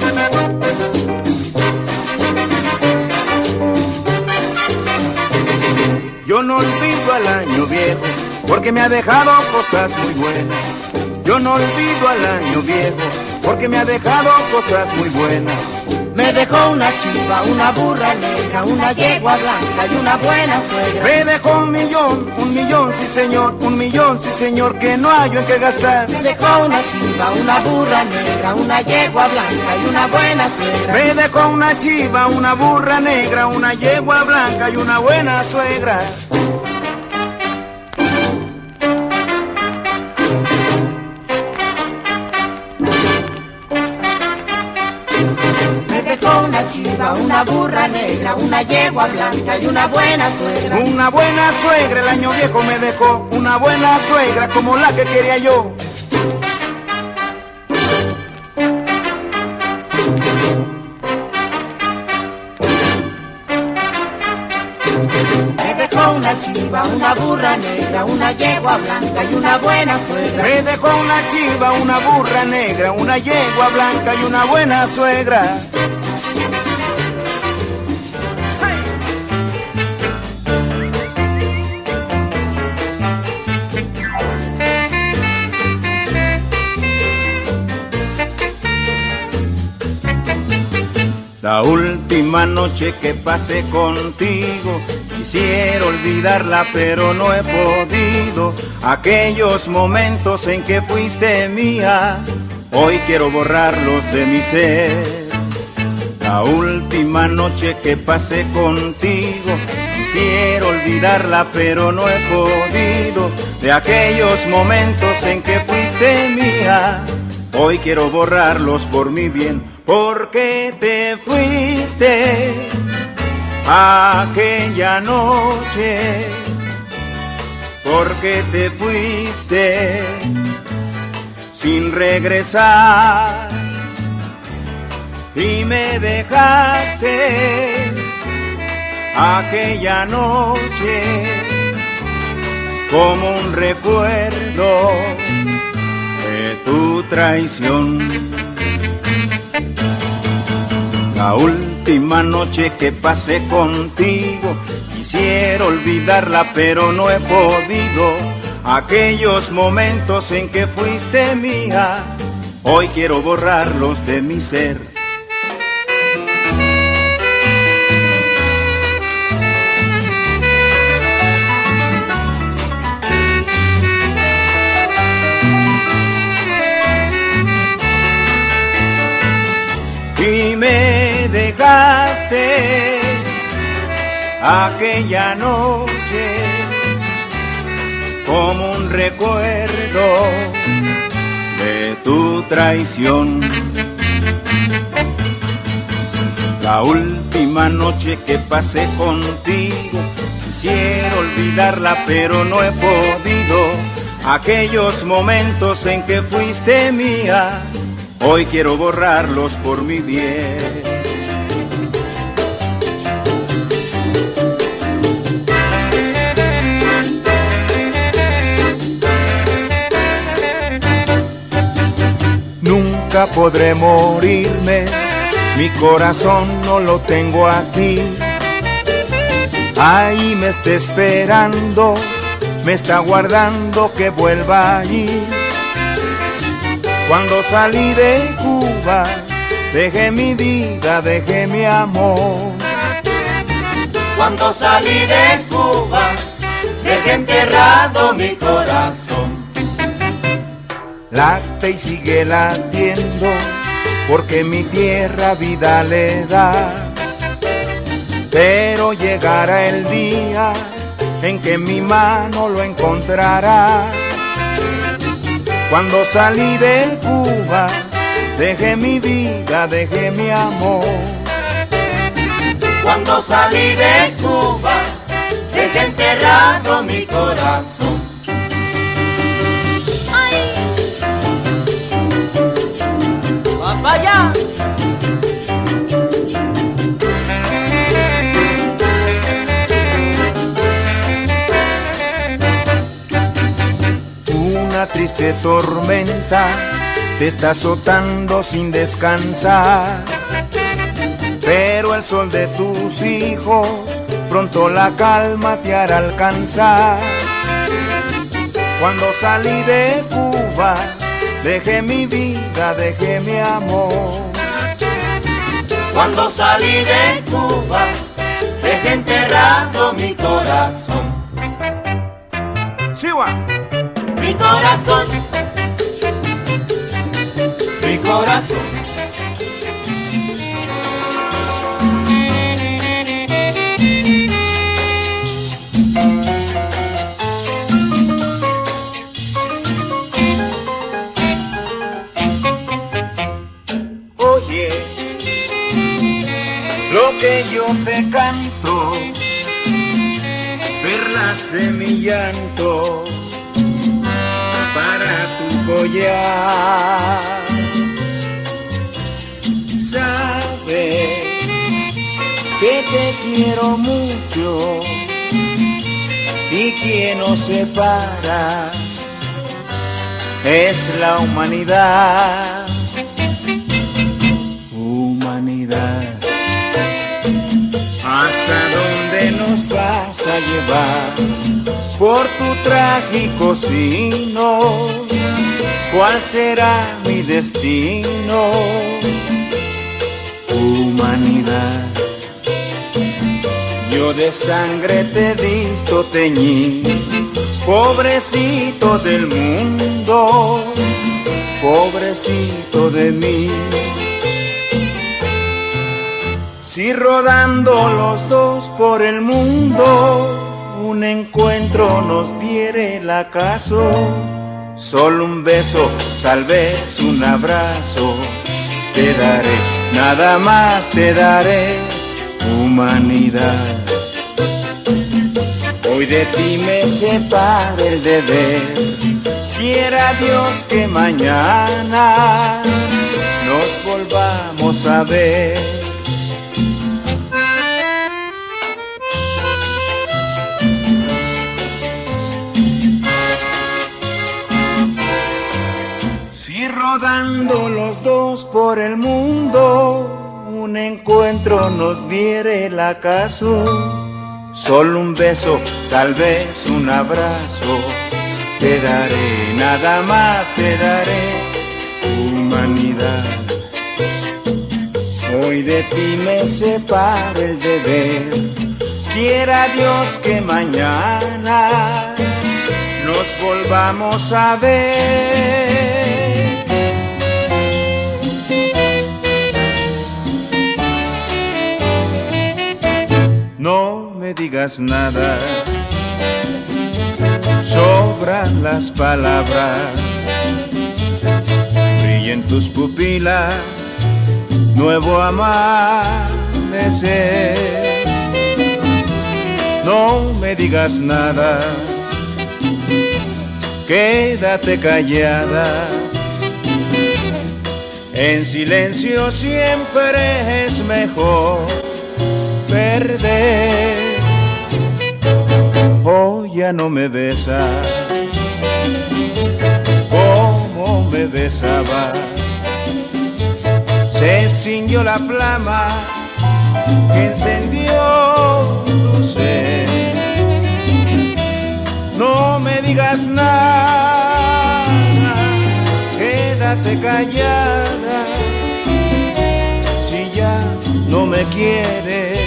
Yo no olvido al año viejo, porque me ha dejado cosas muy buenas. Yo no olvido al año viejo, porque me ha dejado cosas muy buenas. Me dejó una chiva, una burra negra, una yegua blanca y una buena suegra. Me dejó un millón, un millón, sí señor, un millón, sí señor, que no hay en qué gastar. Me dejó una chiva, una burra negra, una yegua blanca y una buena suegra. Me dejó una chiva, una burra negra, una yegua blanca y una buena suegra. Una burra negra, una yegua blanca y una buena suegra. Una buena suegra el año viejo me dejó, una buena suegra como la que quería yo. Me dejó una chiva, una burra negra, una yegua blanca y una buena suegra. Me dejó una chiva, una burra negra, una yegua blanca y una buena suegra. La última noche que pasé contigo, quisiera olvidarla pero no he podido. Aquellos momentos en que fuiste mía, hoy quiero borrarlos de mi ser. La última noche que pasé contigo, quisiera olvidarla pero no he podido. De aquellos momentos en que fuiste mía, hoy quiero borrarlos por mi bien. Porque te fuiste aquella noche, porque te fuiste sin regresar y me dejaste aquella noche como un recuerdo de tu traición. La última noche que pasé contigo, quisiera olvidarla pero no he podido. Aquellos momentos en que fuiste mía, hoy quiero borrarlos de mi ser. Y me dejaste aquella noche como un recuerdo de tu traición. La última noche que pasé contigo, quisiera olvidarla pero no he podido. Aquellos momentos en que fuiste mía, hoy quiero borrarlos por mi bien. Nunca podré morirme, mi corazón no lo tengo aquí. Ahí me está esperando, me está guardando que vuelva allí. Cuando salí de Cuba, dejé mi vida, dejé mi amor. Cuando salí de Cuba, dejé enterrado mi corazón. Late y sigue latiendo, porque mi tierra vida le da. Pero llegará el día en que mi mano lo encontrará. Cuando salí del Cuba, dejé mi vida, dejé mi amor. Cuando salí de Cuba, dejé enterrado mi corazón. ¡Ay! ¡Papaya! Una triste tormenta te está azotando sin descansar, pero el sol de tus hijos pronto la calma te hará alcanzar. Cuando salí de Cuba, dejé mi vida, dejé mi amor. Cuando salí de Cuba, dejé enterrado mi corazón. Chihuahua. Mi corazón, mi corazón. Oye, lo que yo te canto, perlas de mi llanto para tu collar. Sabes que te quiero mucho y quien nos separa es la humanidad. Humanidad, ¿hasta dónde nos vas a llevar? Por tu trágico sino, ¿cuál será mi destino? Humanidad, yo de sangre te he visto teñir, pobrecito del mundo, pobrecito de mí. Si rodando los dos por el mundo, un encuentro nos diere el acaso, solo un beso, tal vez un abrazo, te daré, nada más te daré, humanidad. Hoy de ti me separa el deber, quiera Dios que mañana nos volvamos a ver. Rodando los dos por el mundo, un encuentro nos diere el acaso, solo un beso, tal vez un abrazo, te daré, nada más te daré, humanidad. Hoy de ti me separa el deber, quiera Dios que mañana nos volvamos a ver. No me digas nada, sobran las palabras, brillen tus pupilas, nuevo amanecer. No me digas nada, quédate callada, en silencio siempre es mejor perder. Oh, ya no me besas como me besaba, se extinguió la flama que encendió tu ser. No me digas nada, quédate callada, si ya no me quieres,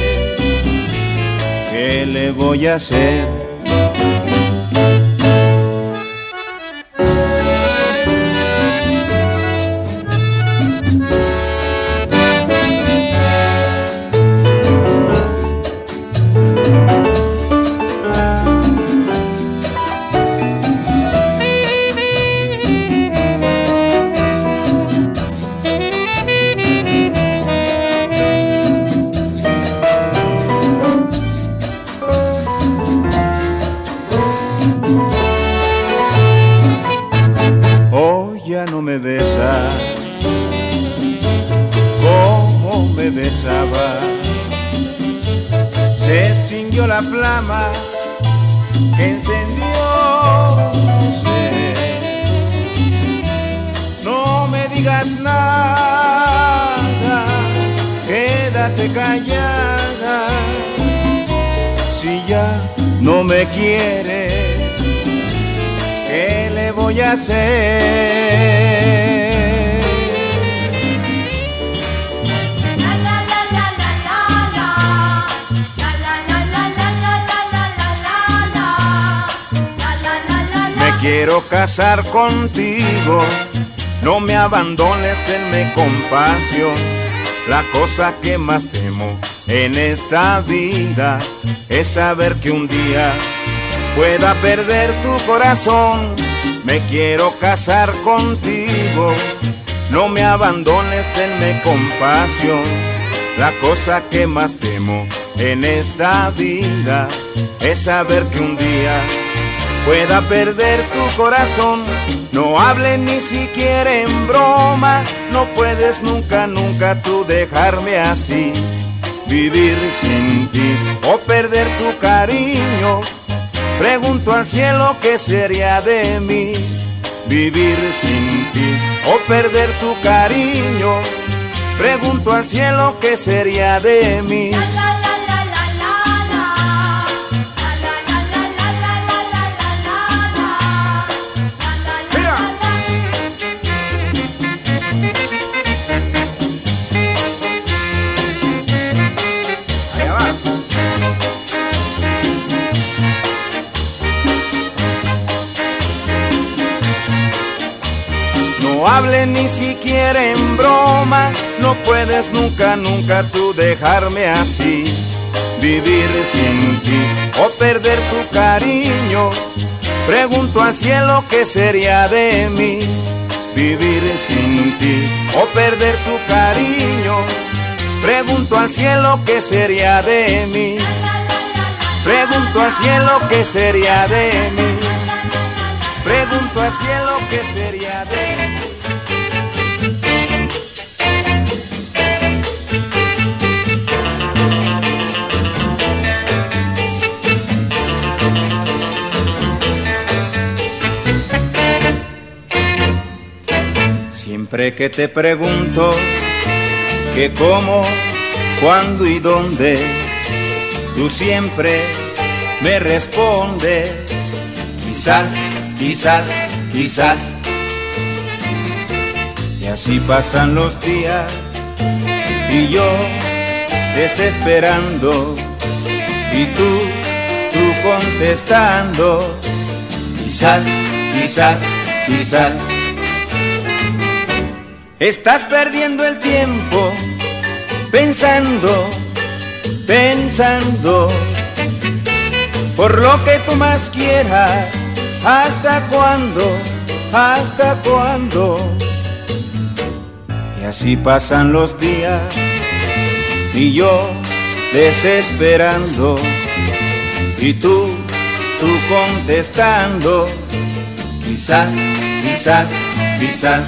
¿qué le voy a hacer? extinguió la flama que encendió tu ser. No me digas nada, quédate callada. Si ya no me quiere, ¿qué le voy a hacer? Me quiero casar contigo, no me abandones, tenme compasión. La cosa que más temo en esta vida es saber que un día pueda perder tu corazón. Me quiero casar contigo, no me abandones, tenme compasión. La cosa que más temo en esta vida es saber que un día pueda perder tu corazón. No hables ni siquiera en broma, no puedes nunca, nunca tú dejarme así. Vivir sin ti o perder tu cariño, pregunto al cielo qué sería de mí. Vivir sin ti o perder tu cariño, pregunto al cielo qué sería de mí. No hables ni siquiera en broma, no puedes nunca, nunca tú dejarme así. Vivir sin ti o perder tu cariño, pregunto al cielo qué sería de mí. Vivir sin ti o perder tu cariño, pregunto al cielo qué sería de mí. Pregunto al cielo qué sería de mí. Pregunto al cielo qué sería de mí. Siempre que te pregunto que cómo, cuándo y dónde, tú siempre me respondes quizás, quizás, quizás. Y así pasan los días y yo desesperando y tú, tú contestando quizás, quizás, quizás. Estás perdiendo el tiempo pensando, pensando por lo que tú más quieras. ¿Hasta cuándo? ¿Hasta cuándo? Y así pasan los días y yo desesperando y tú, tú contestando quizás, quizás, quizás.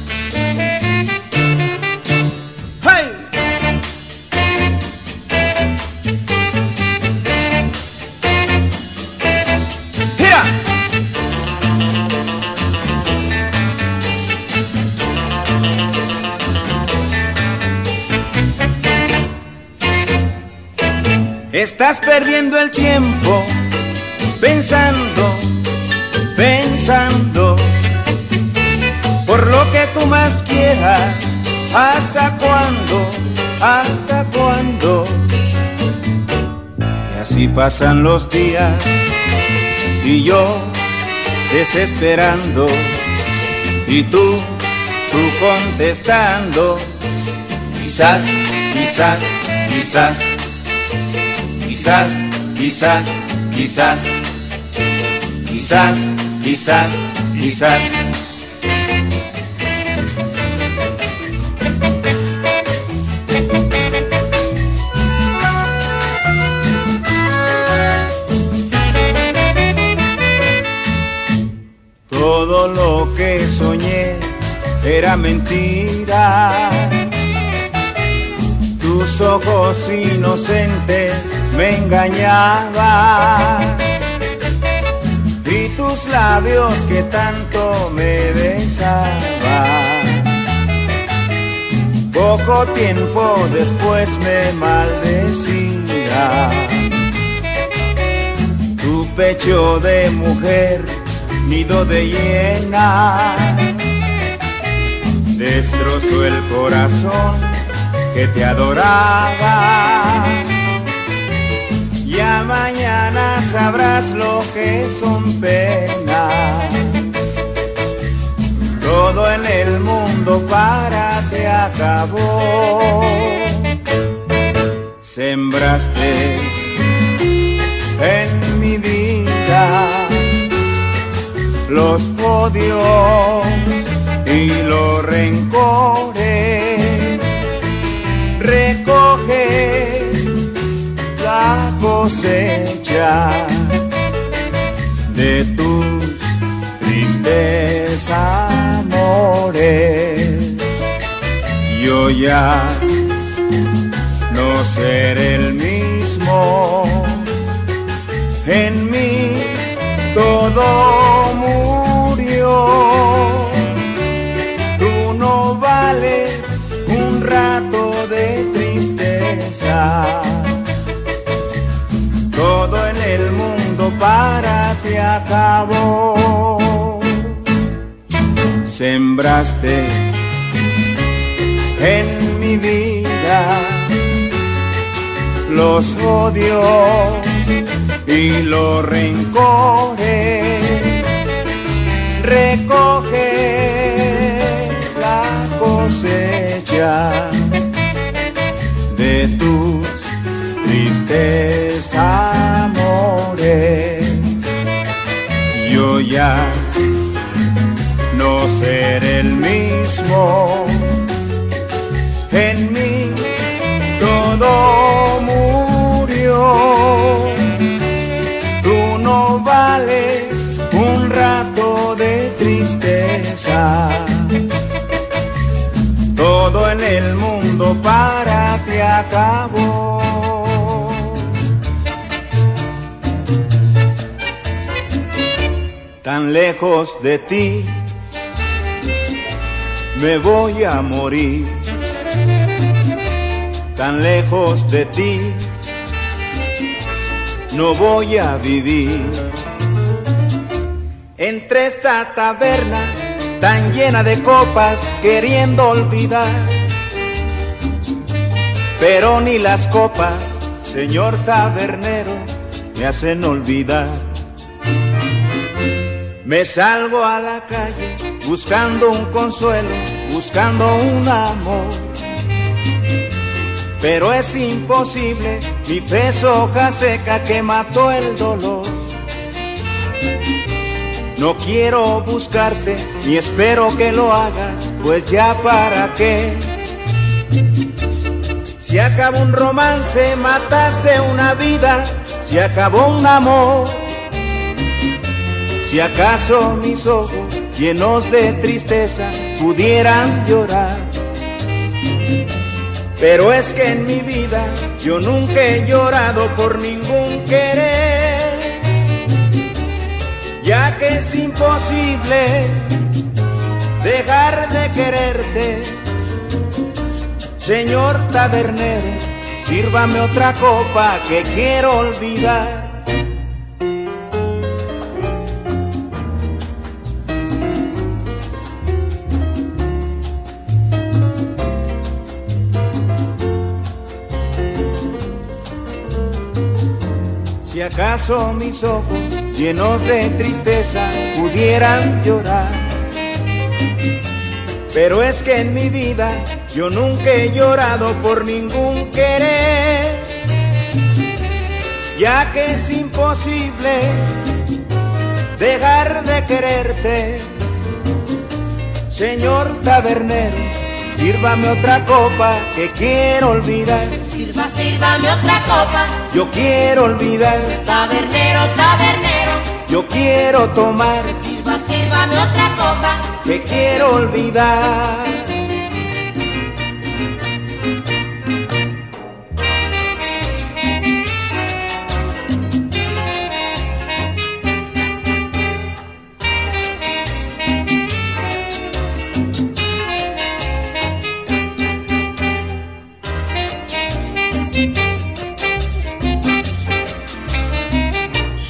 Estás perdiendo el tiempo pensando, pensando por lo que tú más quieras. ¿Hasta cuándo? ¿Hasta cuándo? Y así pasan los días y yo desesperando y tú, tú contestando quizás, quizás, quizás. Quizás, quizás, quizás, quizás, quizás, quizás. Todo lo que soñé era mentira. Tus ojos inocentes me engañaba y tus labios que tanto me besaban, poco tiempo después me maldecía. Tu pecho de mujer, nido de hiena, destrozó el corazón que te adoraba. Ya mañana sabrás lo que son penas. Todo en el mundo para te acabó. Sembraste en mi vida los odios y los rencores. Recoge la cosecha de tus tristes amores. Yo ya no seré el mismo, en mí todo murió. Tú no vales un rato de tristeza, todo en el mundo para ti acabó. Sembraste en mi vida los odios y los rencores. Recoge la cosecha de tus tristes amores. Yo ya no seré el mismo, en mí todo murió. Tú no vales un rato de tristeza, todo en el mundo para ti acabó. Tan lejos de ti me voy a morir, tan lejos de ti no voy a vivir. Entre esta taberna tan llena de copas queriendo olvidar, pero ni las copas, señor tabernero, me hacen olvidar. Me salgo a la calle buscando un consuelo, buscando un amor, pero es imposible, mi fe es hoja seca que mató el dolor. No quiero buscarte, ni espero que lo hagas, pues ya para qué. Si acabó un romance, mataste una vida, si acabó un amor. Si acaso mis ojos llenos de tristeza pudieran llorar, pero es que en mi vida yo nunca he llorado por ningún querer, ya que es imposible dejar de quererte. Señor tabernero, sírvame otra copa que quiero olvidar. Si acaso mis ojos llenos de tristeza pudieran llorar, pero es que en mi vida yo nunca he llorado por ningún querer, ya que es imposible dejar de quererte. Señor tabernero, sírvame otra copa que quiero olvidar. Sirva, sírvame otra copa. Yo quiero olvidar. Tabernero, tabernero, yo quiero tomar. Sirva, sírvame otra copa que quiero olvidar.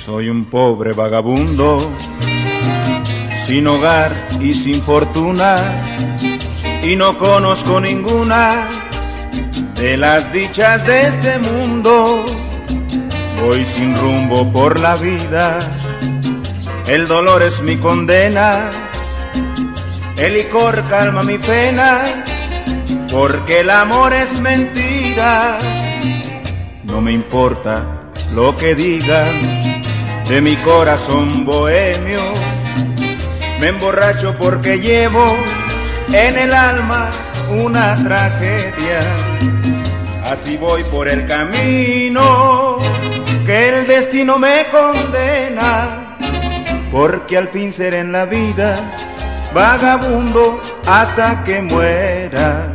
Soy un pobre vagabundo, sin hogar y sin fortuna, y no conozco ninguna de las dichas de este mundo. Voy sin rumbo por la vida, el dolor es mi condena, el licor calma mi pena, porque el amor es mentira. No me importa lo que digan de mi corazón bohemio, me emborracho porque llevo en el alma una tragedia. Así voy por el camino que el destino me condena, porque al fin seré en la vida vagabundo hasta que muera.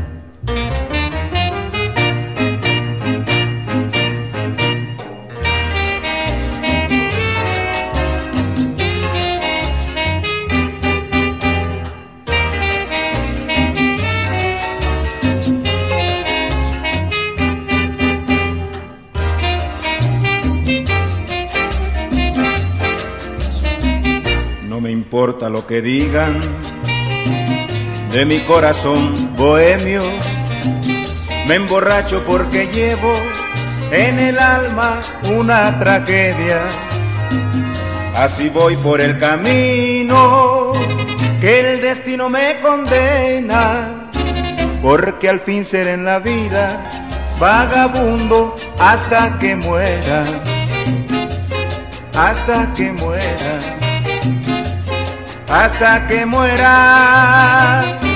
No me importa lo que digan de mi corazón bohemio, me emborracho porque llevo en el alma una tragedia. Así voy por el camino que el destino me condena, porque al fin seré en la vida vagabundo hasta que muera, hasta que muera, hasta que muera.